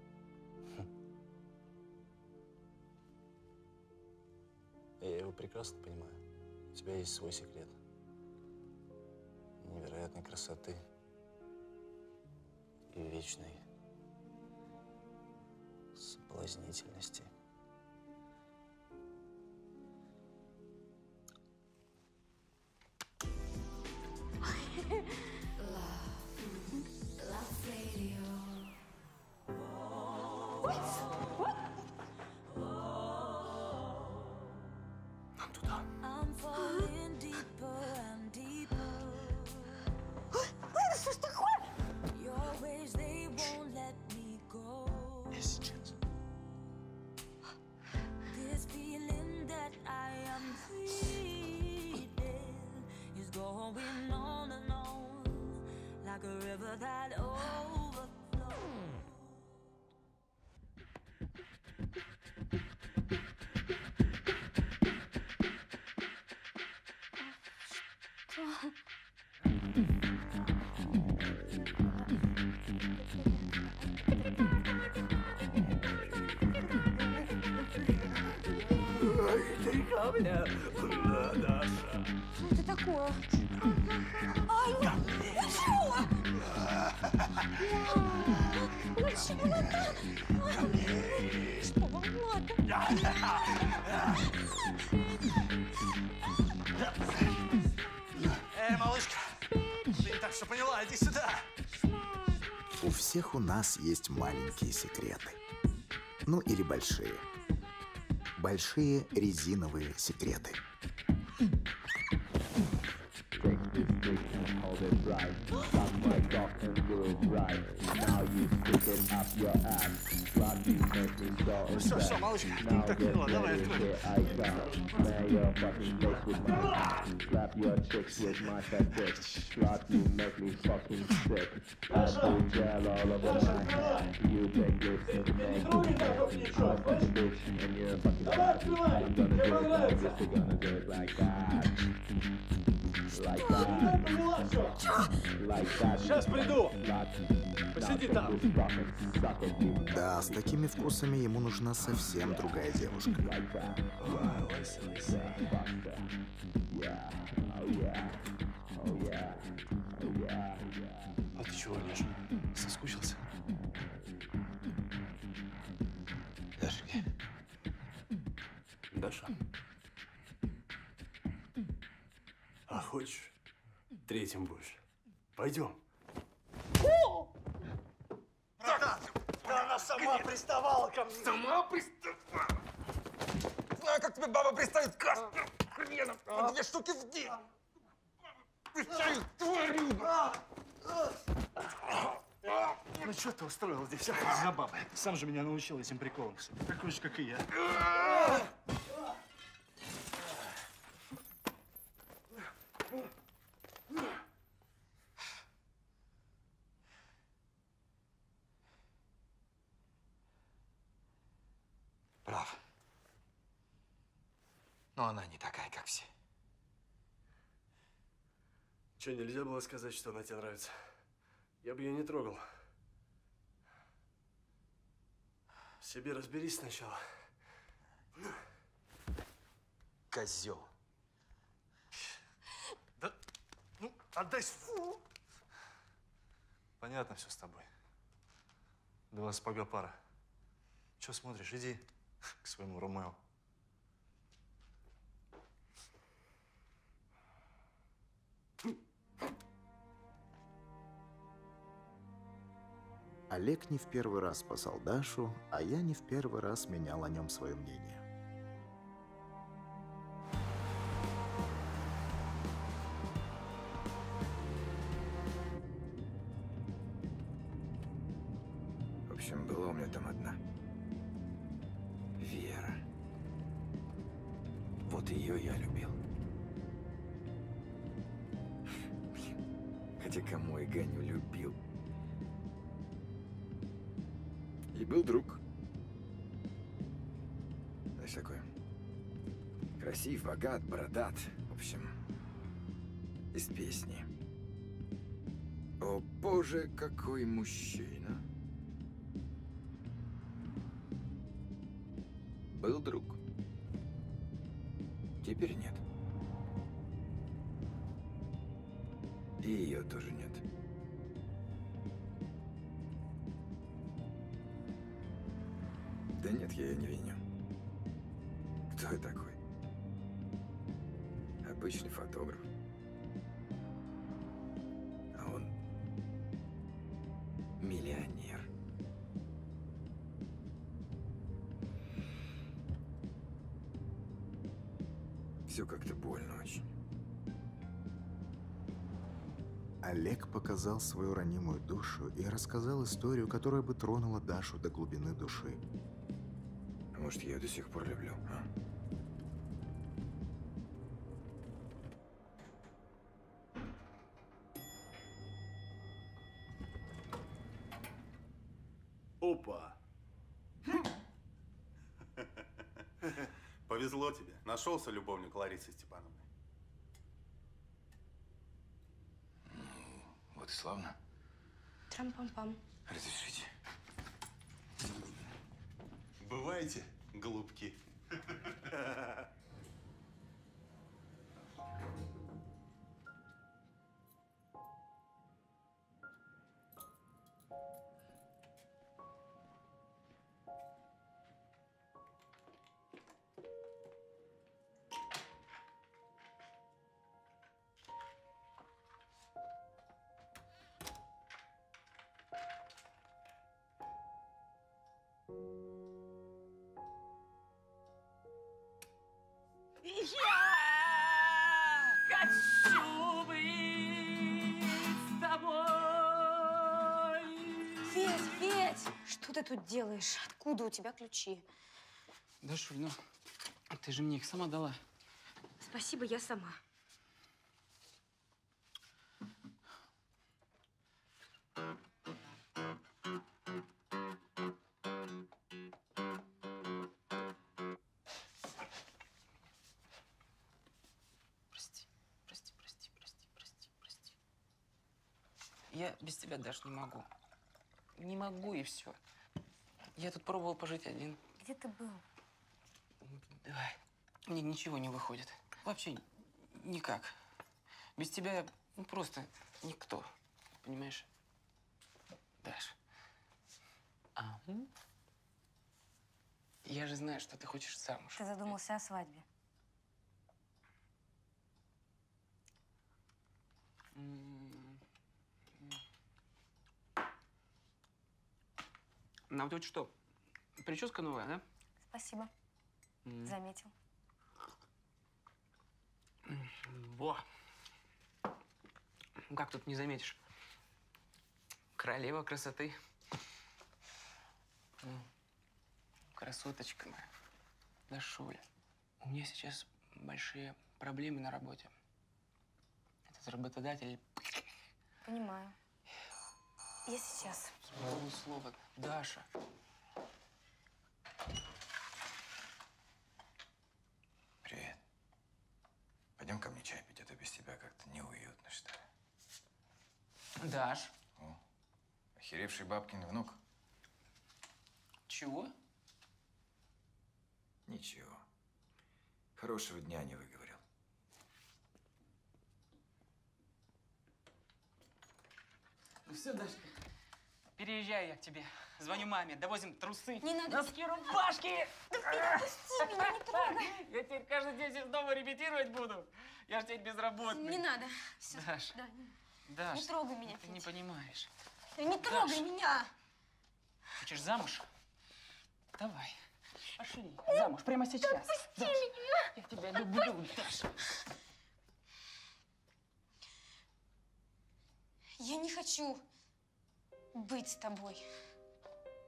Я его прекрасно понимаю. У тебя есть свой секрет. Невероятной красоты и вечной соблазнительности. Ты ко мне? Да, Даша. Что это такое? Ай, ну, ну чего? Ну чего ты? Что, Эй, малышка, ты не так все поняла, иди сюда. У всех у нас есть маленькие секреты. Ну или большие. Большие резиновые секреты. Ну все, все, малышка, ты не так поняла, давай открой. Сейчас приду. Посиди там. Да, с такими вкусами ему нужна совсем другая девушка. А ты чего, Леша? Соскучился? Дашки. Даша? А хочешь, третьим будешь? Пойдем. Да она сама приставала ко мне. Сама приставала? Знаю, как тебе баба приставит, Каспер. Хренов, по две штуки в день. Приставит, тварю. Ну что ты устроил здесь за бабы? Сам же меня научил этим приколам. Такой же, как и я. Прав. Но она не такая, как все. Что, нельзя было сказать, что она тебе нравится? Я бы ее не трогал. В себе разберись сначала. Козел. Да, ну, отдай. Фу. Понятно все с тобой. Два сапога пара. Че смотришь? Иди к своему Ромео. Олег не в первый раз спасал Дашу, а я не в первый раз менял о нем свое мнение. В общем, была у меня там одна. Вот ее я любил. Хотя кому и Ганю любил. И был друг. Знаешь, такой красив, богат, бородат. В общем, из песни. О, боже, какой мужчина. Был друг. Теперь нет. И ее тоже нет. Да нет, я ее не виню. Кто я такой? Обычный фотограф. А он миллионер. Все как-то больно очень. Олег показал свою ранимую душу и рассказал историю, которая бы тронула Дашу до глубины души. А может, я ее до сих пор люблю, а? Опа! Повезло тебе. Нашелся любовник Ларисы Степановны. Вот и славно. Трам-пам-пам. Разрешите. Бывайте, голубки. Я хочу быть с тобой. Федь, Федь, что ты тут делаешь? Откуда у тебя ключи? Дашуль, ну, ты же мне их сама дала. Спасибо, я сама. Прости, прости, прости, прости, прости, прости. Я без тебя, Даш, не могу. Не могу, и все. Я тут пробовал пожить один. Где ты был? Давай. Мне ничего не выходит. Вообще никак. Без тебя я ну, просто никто. Понимаешь? Даш. А? Я же знаю, что ты хочешь замуж. Ты задумался о свадьбе. На вот что? Прическа новая, да? Спасибо. М. Заметил. Во! Ну, как тут не заметишь? Королева красоты. М. Красоточка моя. Дашуля, у меня сейчас большие проблемы на работе. Этот работодатель... Понимаю. Я сейчас. Слово, слово. Даша. Привет. Пойдем ко мне чай пить, а то без тебя как-то неуютно, что ли. Даш. О, охеревший бабкин внук. Чего? Ничего. Хорошего дня не выговорил. Ну все, Дашка, переезжаю я к тебе. Звоню маме, довозим трусы, Не надо. носки, рубашки. Да перепусти меня, не трогай. Я теперь каждый день здесь дома репетировать буду. Я же теперь безработный. Не надо. Всё. Даш, Да, не, Даш, не трогай меня, ты не Федя. понимаешь. Да не трогай Даш. меня. Хочешь замуж? Давай, пошли замуж прямо сейчас. Отпусти Даш, меня. я тебя люблю, Даша. Я не хочу быть с тобой.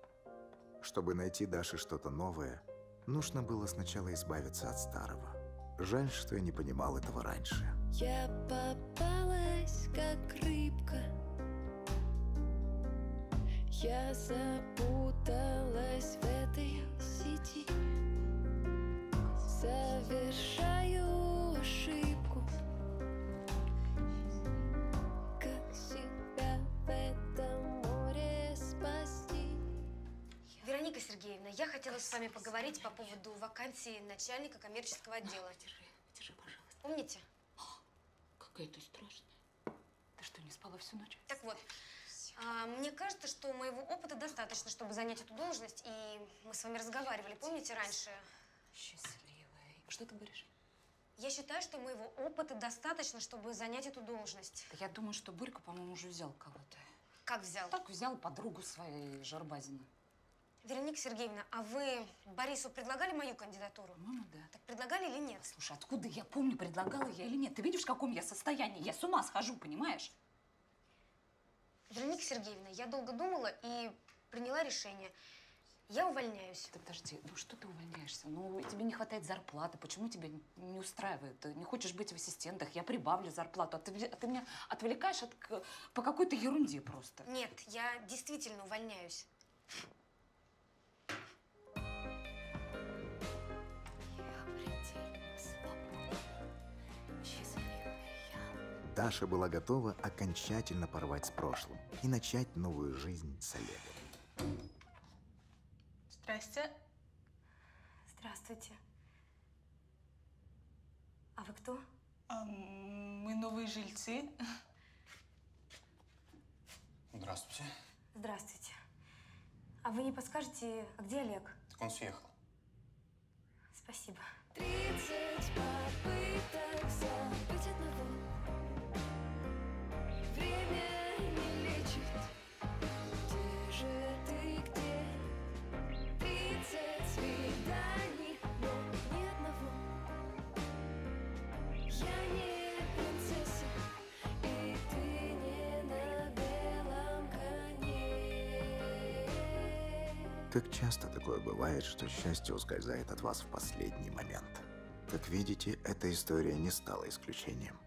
Чтобы найти Даше что-то новое, нужно было сначала избавиться от старого. Жаль, что я не понимал этого раньше. Я попалась, как рыбка. Я запуталась в этой сети. Совершаю ошибку. Как себя в этом море спасти? Вероника Сергеевна, я хотела с вами поговорить по поводу вакансии начальника коммерческого отдела. Держи, держи, пожалуйста. Помните? Какая ты страшная. Ты что, не спала всю ночь? Так вот, а, мне кажется, что моего опыта достаточно, чтобы занять эту должность, и мы с вами разговаривали, помните, раньше? Счастливая. Что ты говоришь? Я считаю, что моего опыта достаточно, чтобы занять эту должность. Да я думаю, что Борька, по-моему, уже взял кого-то. Как взял? Так взял подругу своей Жарбазина. Вероника Сергеевна, а вы Борису предлагали мою кандидатуру? По-моему, да. Так предлагали или нет? Слушай, откуда я помню, предлагала я или нет? Ты видишь, в каком я состоянии? Я с ума схожу, понимаешь? Вероника Сергеевна, я долго думала и приняла решение. Я увольняюсь. Да подожди, ну что ты увольняешься? Ну, тебе не хватает зарплаты. Почему тебя не устраивает? Ты не хочешь быть в ассистентах? Я прибавлю зарплату. А ты, а ты меня отвлекаешь от, по какой-то ерунде просто. Нет, я действительно увольняюсь. Даша была готова окончательно порвать с прошлым и начать новую жизнь с Олегом. Здрасте. Здравствуйте. А вы кто? А, мы новые жильцы. Здравствуйте. Здравствуйте. А вы не подскажете, а где Олег? Так он съехал. Спасибо. Тридцать попыток забыть одного. Время не лечит. Где же ты, где? Тридцать свиданий, но ни одного. Я не принцесса, и ты не на белом коне. Как часто такое бывает, что счастье ускользает от вас в последний момент. Как видите, эта история не стала исключением.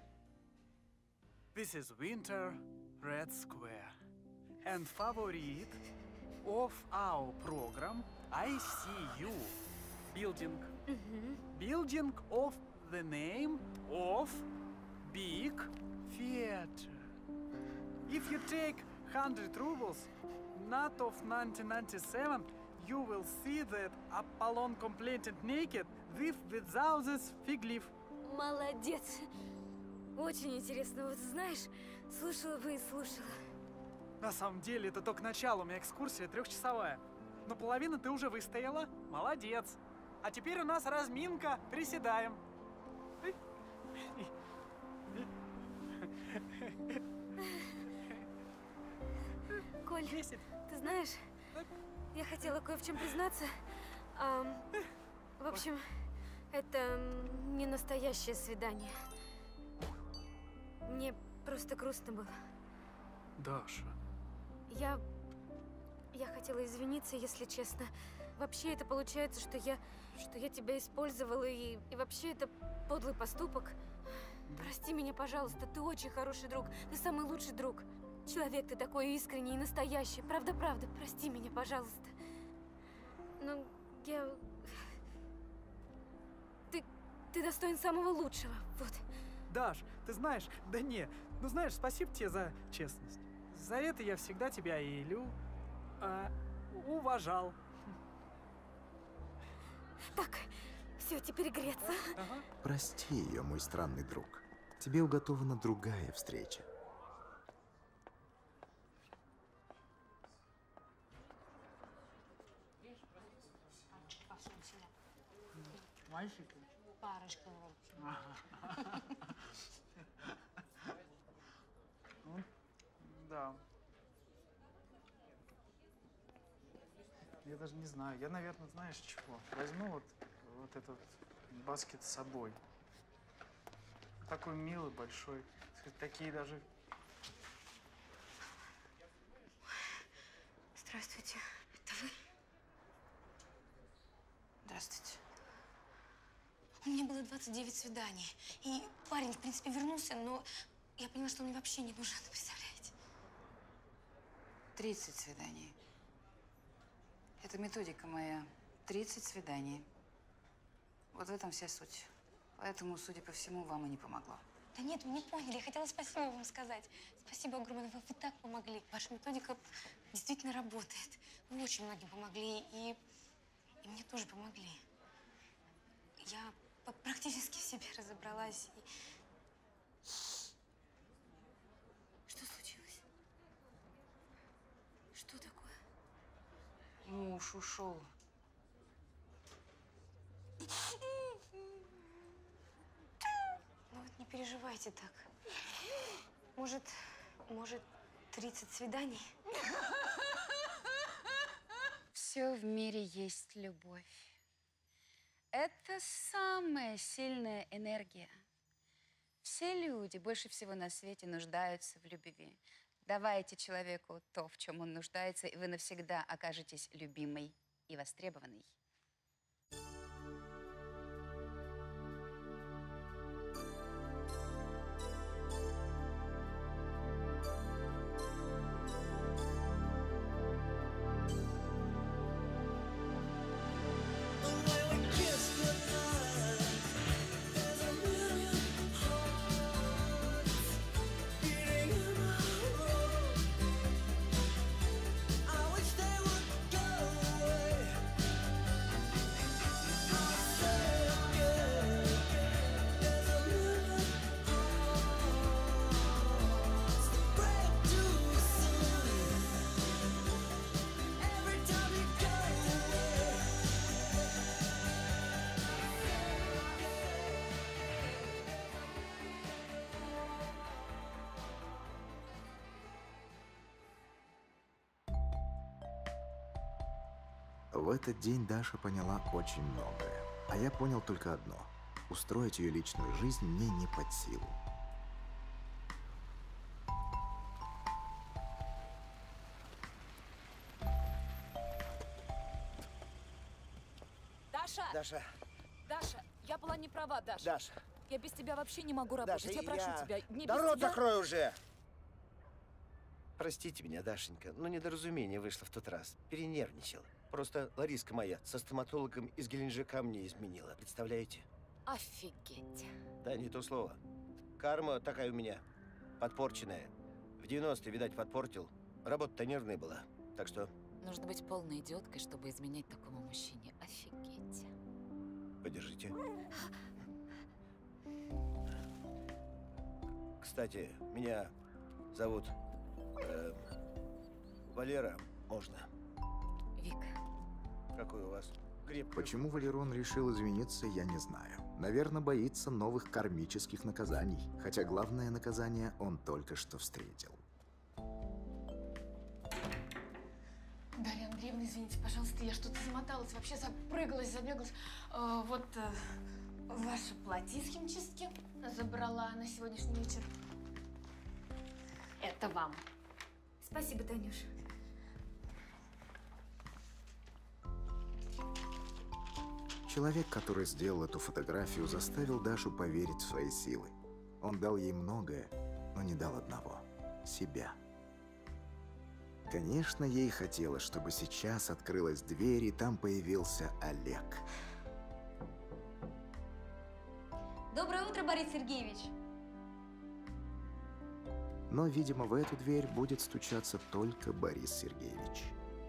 This is Winter Red Square. And favorite of our program, I see you. Building. Building of the name of Big Theater. If you take one hundred rubles, not of nineteen ninety-seven, you will see that Apollon completed naked with without this fig leaf. Молодец. Очень интересно. Вот знаешь, слушала бы и слушала. На самом деле, это только начало. У меня экскурсия трехчасовая. Но половину ты уже выстояла. Молодец. А теперь у нас разминка. Приседаем. Коль, ты знаешь, я хотела кое в чем признаться. А, в общем, это не настоящее свидание. Мне просто грустно было. Даша. Я... Я хотела извиниться, если честно. Вообще это получается, что я... Что я тебя использовала, и, и вообще это подлый поступок. Прости меня, пожалуйста, ты очень хороший друг. Ты самый лучший друг. Человек ты такой искренний и настоящий. Правда-правда, прости меня, пожалуйста. Ну, я... Ты... Ты достоин самого лучшего, вот. Даш, ты знаешь, да не, ну знаешь, спасибо тебе за честность. За это я всегда тебя и Илю а, уважал. Так, все, теперь греться. Ага. Прости ее, мой странный друг. Тебе уготована другая встреча. Мальчики? Парочка. Ну, да. Я даже не знаю. Я, наверное, знаешь чего? Возьму вот, вот этот баскет с собой. Такой милый, большой. Такие даже... Здравствуйте. Это вы? Здравствуйте. У меня было двадцать девять свиданий. И парень, в принципе, вернулся, но я поняла, что он мне вообще не нужен, представляете? тридцать свиданий. Это методика моя. тридцать свиданий. Вот в этом вся суть. Поэтому, судя по всему, вам и не помогло. Да нет, вы не поняли. Я хотела спасибо вам сказать. Спасибо огромное. Вы, вы так помогли. Ваша методика действительно работает. Вы очень многим помогли. И, и мне тоже помогли. Я практически в себе разобралась. И... Что случилось? Что такое? Муж ушел. Ну вот не переживайте так. Может, может, тридцать свиданий? Все в мире есть любовь. Это самая сильная энергия. Все люди больше всего на свете нуждаются в любви. Давайте человеку то, в чем он нуждается, и вы навсегда окажетесь любимой и востребованной. В этот день Даша поняла очень многое. А я понял только одно. Устроить ее личную жизнь мне не под силу. Даша! Даша! Даша, я была не права, Даша. Даша! Я без тебя вообще не могу работать. Даша, я прошу я... тебя, не Да без рот тебя... закрой уже! Простите меня, Дашенька, но недоразумение вышло в тот раз. Перенервничал. Просто Лариска моя со стоматологом из Геленджика мне изменила. Представляете? Офигеть. Да, не то слово. Карма такая у меня. Подпорченная. В девяностые, видать, подпортил. Работа-то нервная была. Так что... Нужно быть полной идиоткой, чтобы изменять такому мужчине. Офигеть. Подержите. Кстати, меня зовут э, Валера. Можно? Вика. Какой у вас? Крепкий. Почему Валерон решил извиниться, я не знаю. Наверное, боится новых кармических наказаний. Хотя главное наказание он только что встретил. Дарья Андреевна, извините, пожалуйста, я что-то замоталась, вообще запрыгалась, забегалась. Э, вот э, ваше платье из химчистки забрала на сегодняшний вечер. Это вам. Спасибо, Танюша. Человек, который сделал эту фотографию, заставил Дашу поверить в свои силы. Он дал ей многое, но не дал одного – себя. Конечно, ей хотелось, чтобы сейчас открылась дверь, и там появился Олег. Доброе утро, Борис Сергеевич. Но, видимо, в эту дверь будет стучаться только Борис Сергеевич.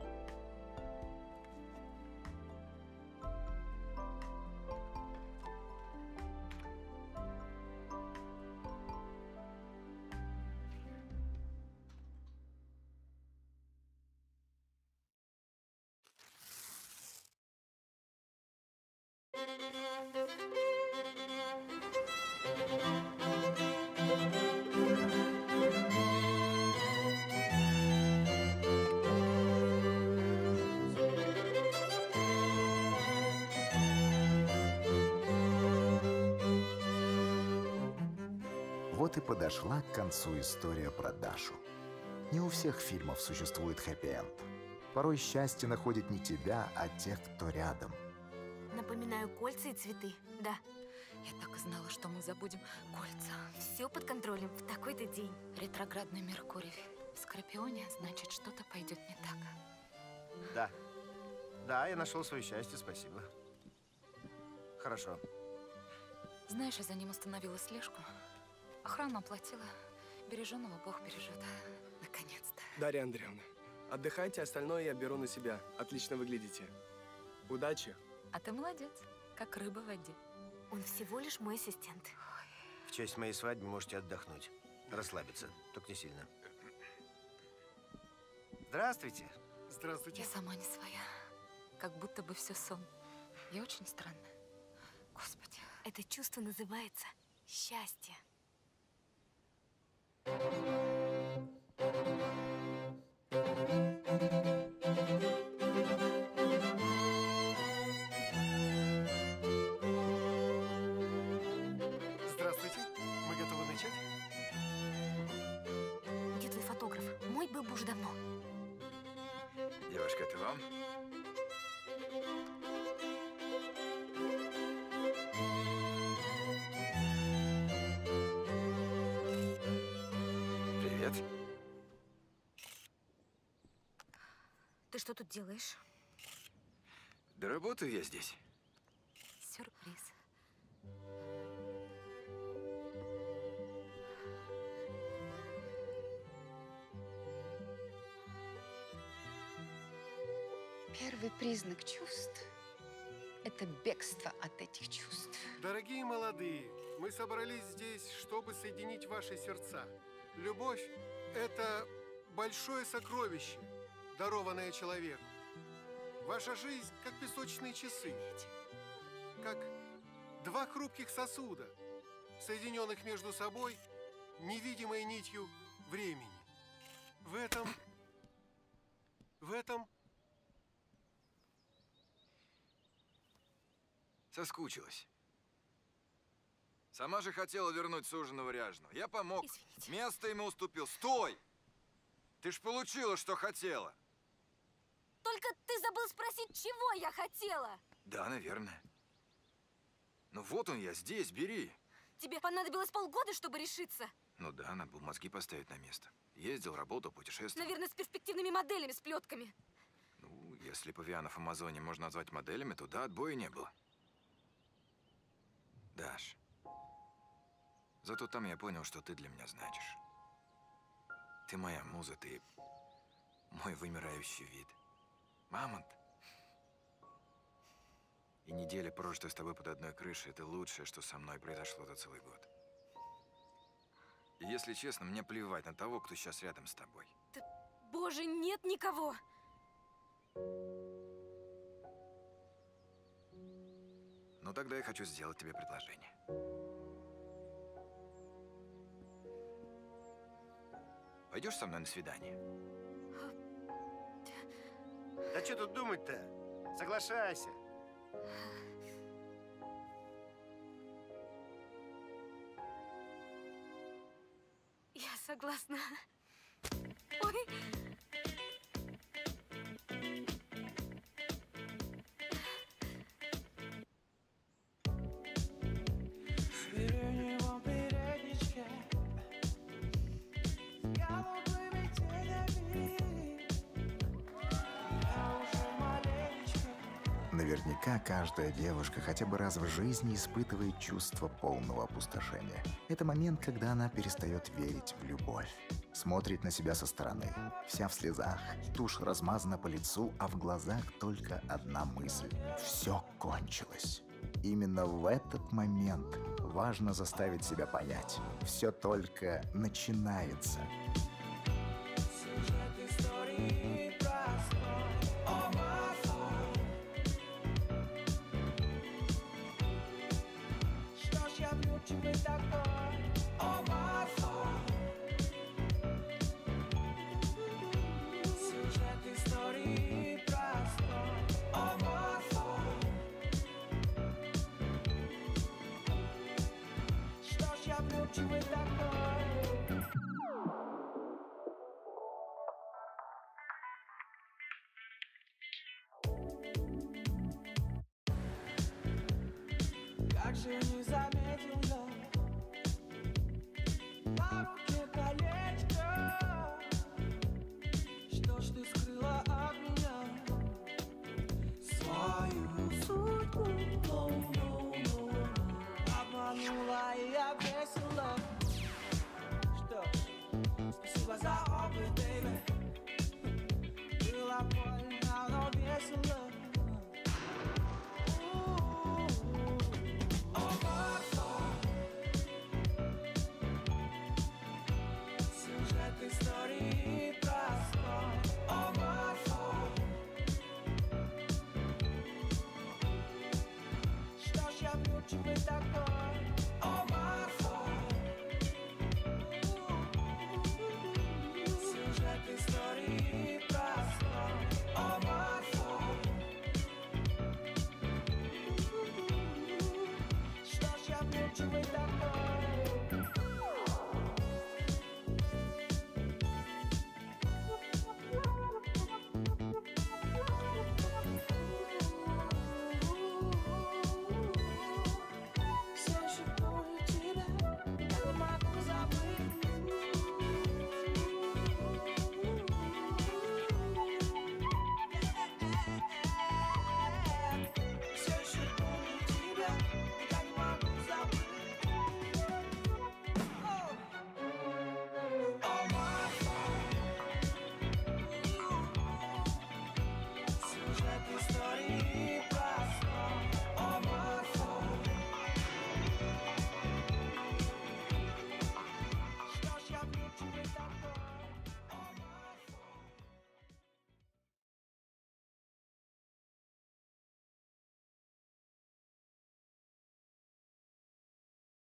Вот и подошла к концу история про Дашу. Не у всех фильмов существует хэппи-энд. Порой счастье находит не тебя, а тех, кто рядом. Напоминаю, кольца и цветы. Да. Я так и знала, что мы забудем кольца. Все под контролем в такой-то день. Ретроградный Меркурий в Скорпионе, значит, что-то пойдет не так. Да. Да, я нашел свое счастье, спасибо. Хорошо. Знаешь, я за ним установила слежку. Охрану оплатила. Береженого Бог бережет. Наконец-то. Дарья Андреевна, отдыхайте, остальное я беру на себя. Отлично выглядите. Удачи. А ты молодец, как рыба в воде. Он всего лишь мой ассистент. В честь моей свадьбы можете отдохнуть. Расслабиться, только не сильно. Здравствуйте. Здравствуйте. Я сама не своя. Как будто бы все сон. Я очень странная. Господи. Это чувство называется счастье. Здравствуйте. Мы готовы начать? Где твой фотограф? Мой был бы уже давно. Девушка, это вам? Привет. Ты что тут делаешь? Да работаю я здесь. Сюрприз. Первый признак чувств – это бегство от этих чувств. Дорогие молодые, мы собрались здесь, чтобы соединить ваши сердца. Любовь – это большое сокровище, дарованное человеку. Ваша жизнь – как песочные часы, как два хрупких сосуда, соединенных между собой невидимой нитью времени. В этом, в этом Соскучилась. Сама же хотела вернуть суженого ряженого. Я помог. Извините. Место ему уступил. Стой! Ты ж получила, что хотела. Только ты забыл спросить, чего я хотела. Да, наверное. Ну вот он я, здесь, бери. Тебе понадобилось полгода, чтобы решиться. Ну да, надо было мозги поставить на место. Ездил, работал, путешествовал. Наверное, с перспективными моделями, с плетками. Ну, если павианов Амазонии можно назвать моделями, то да, отбоя не было. Даш, зато там я понял, что ты для меня значишь. Ты моя муза, ты мой вымирающий вид. Мамонт. И неделя, прожитая с тобой под одной крышей, это лучшее, что со мной произошло за целый год. И если честно, мне плевать на того, кто сейчас рядом с тобой. Да, боже, нет никого. Ну тогда я хочу сделать тебе предложение. Пойдешь со мной на свидание? Да что тут думать-то? Соглашайся. Я согласна. Ой. Наверняка каждая девушка хотя бы раз в жизни испытывает чувство полного опустошения. Это момент, когда она перестает верить в любовь. Смотрит на себя со стороны, вся в слезах, тушь размазана по лицу, а в глазах только одна мысль – все кончилось. Именно в этот момент важно заставить себя понять – все только начинается. даже не заметил я. На руке колечко, что ж ты скрыла от меня свою судьбу. No, no, no, no. Обманула и обвесила. Что ж, спасибо за опыт, baby. Было больно, но весело. Сюжет истории простой. О, Марфа. Что ж я влюбчивый такой? О, Марфа. Сюжет истории простой. О, Марфа. Что ж я влюбчивый такой?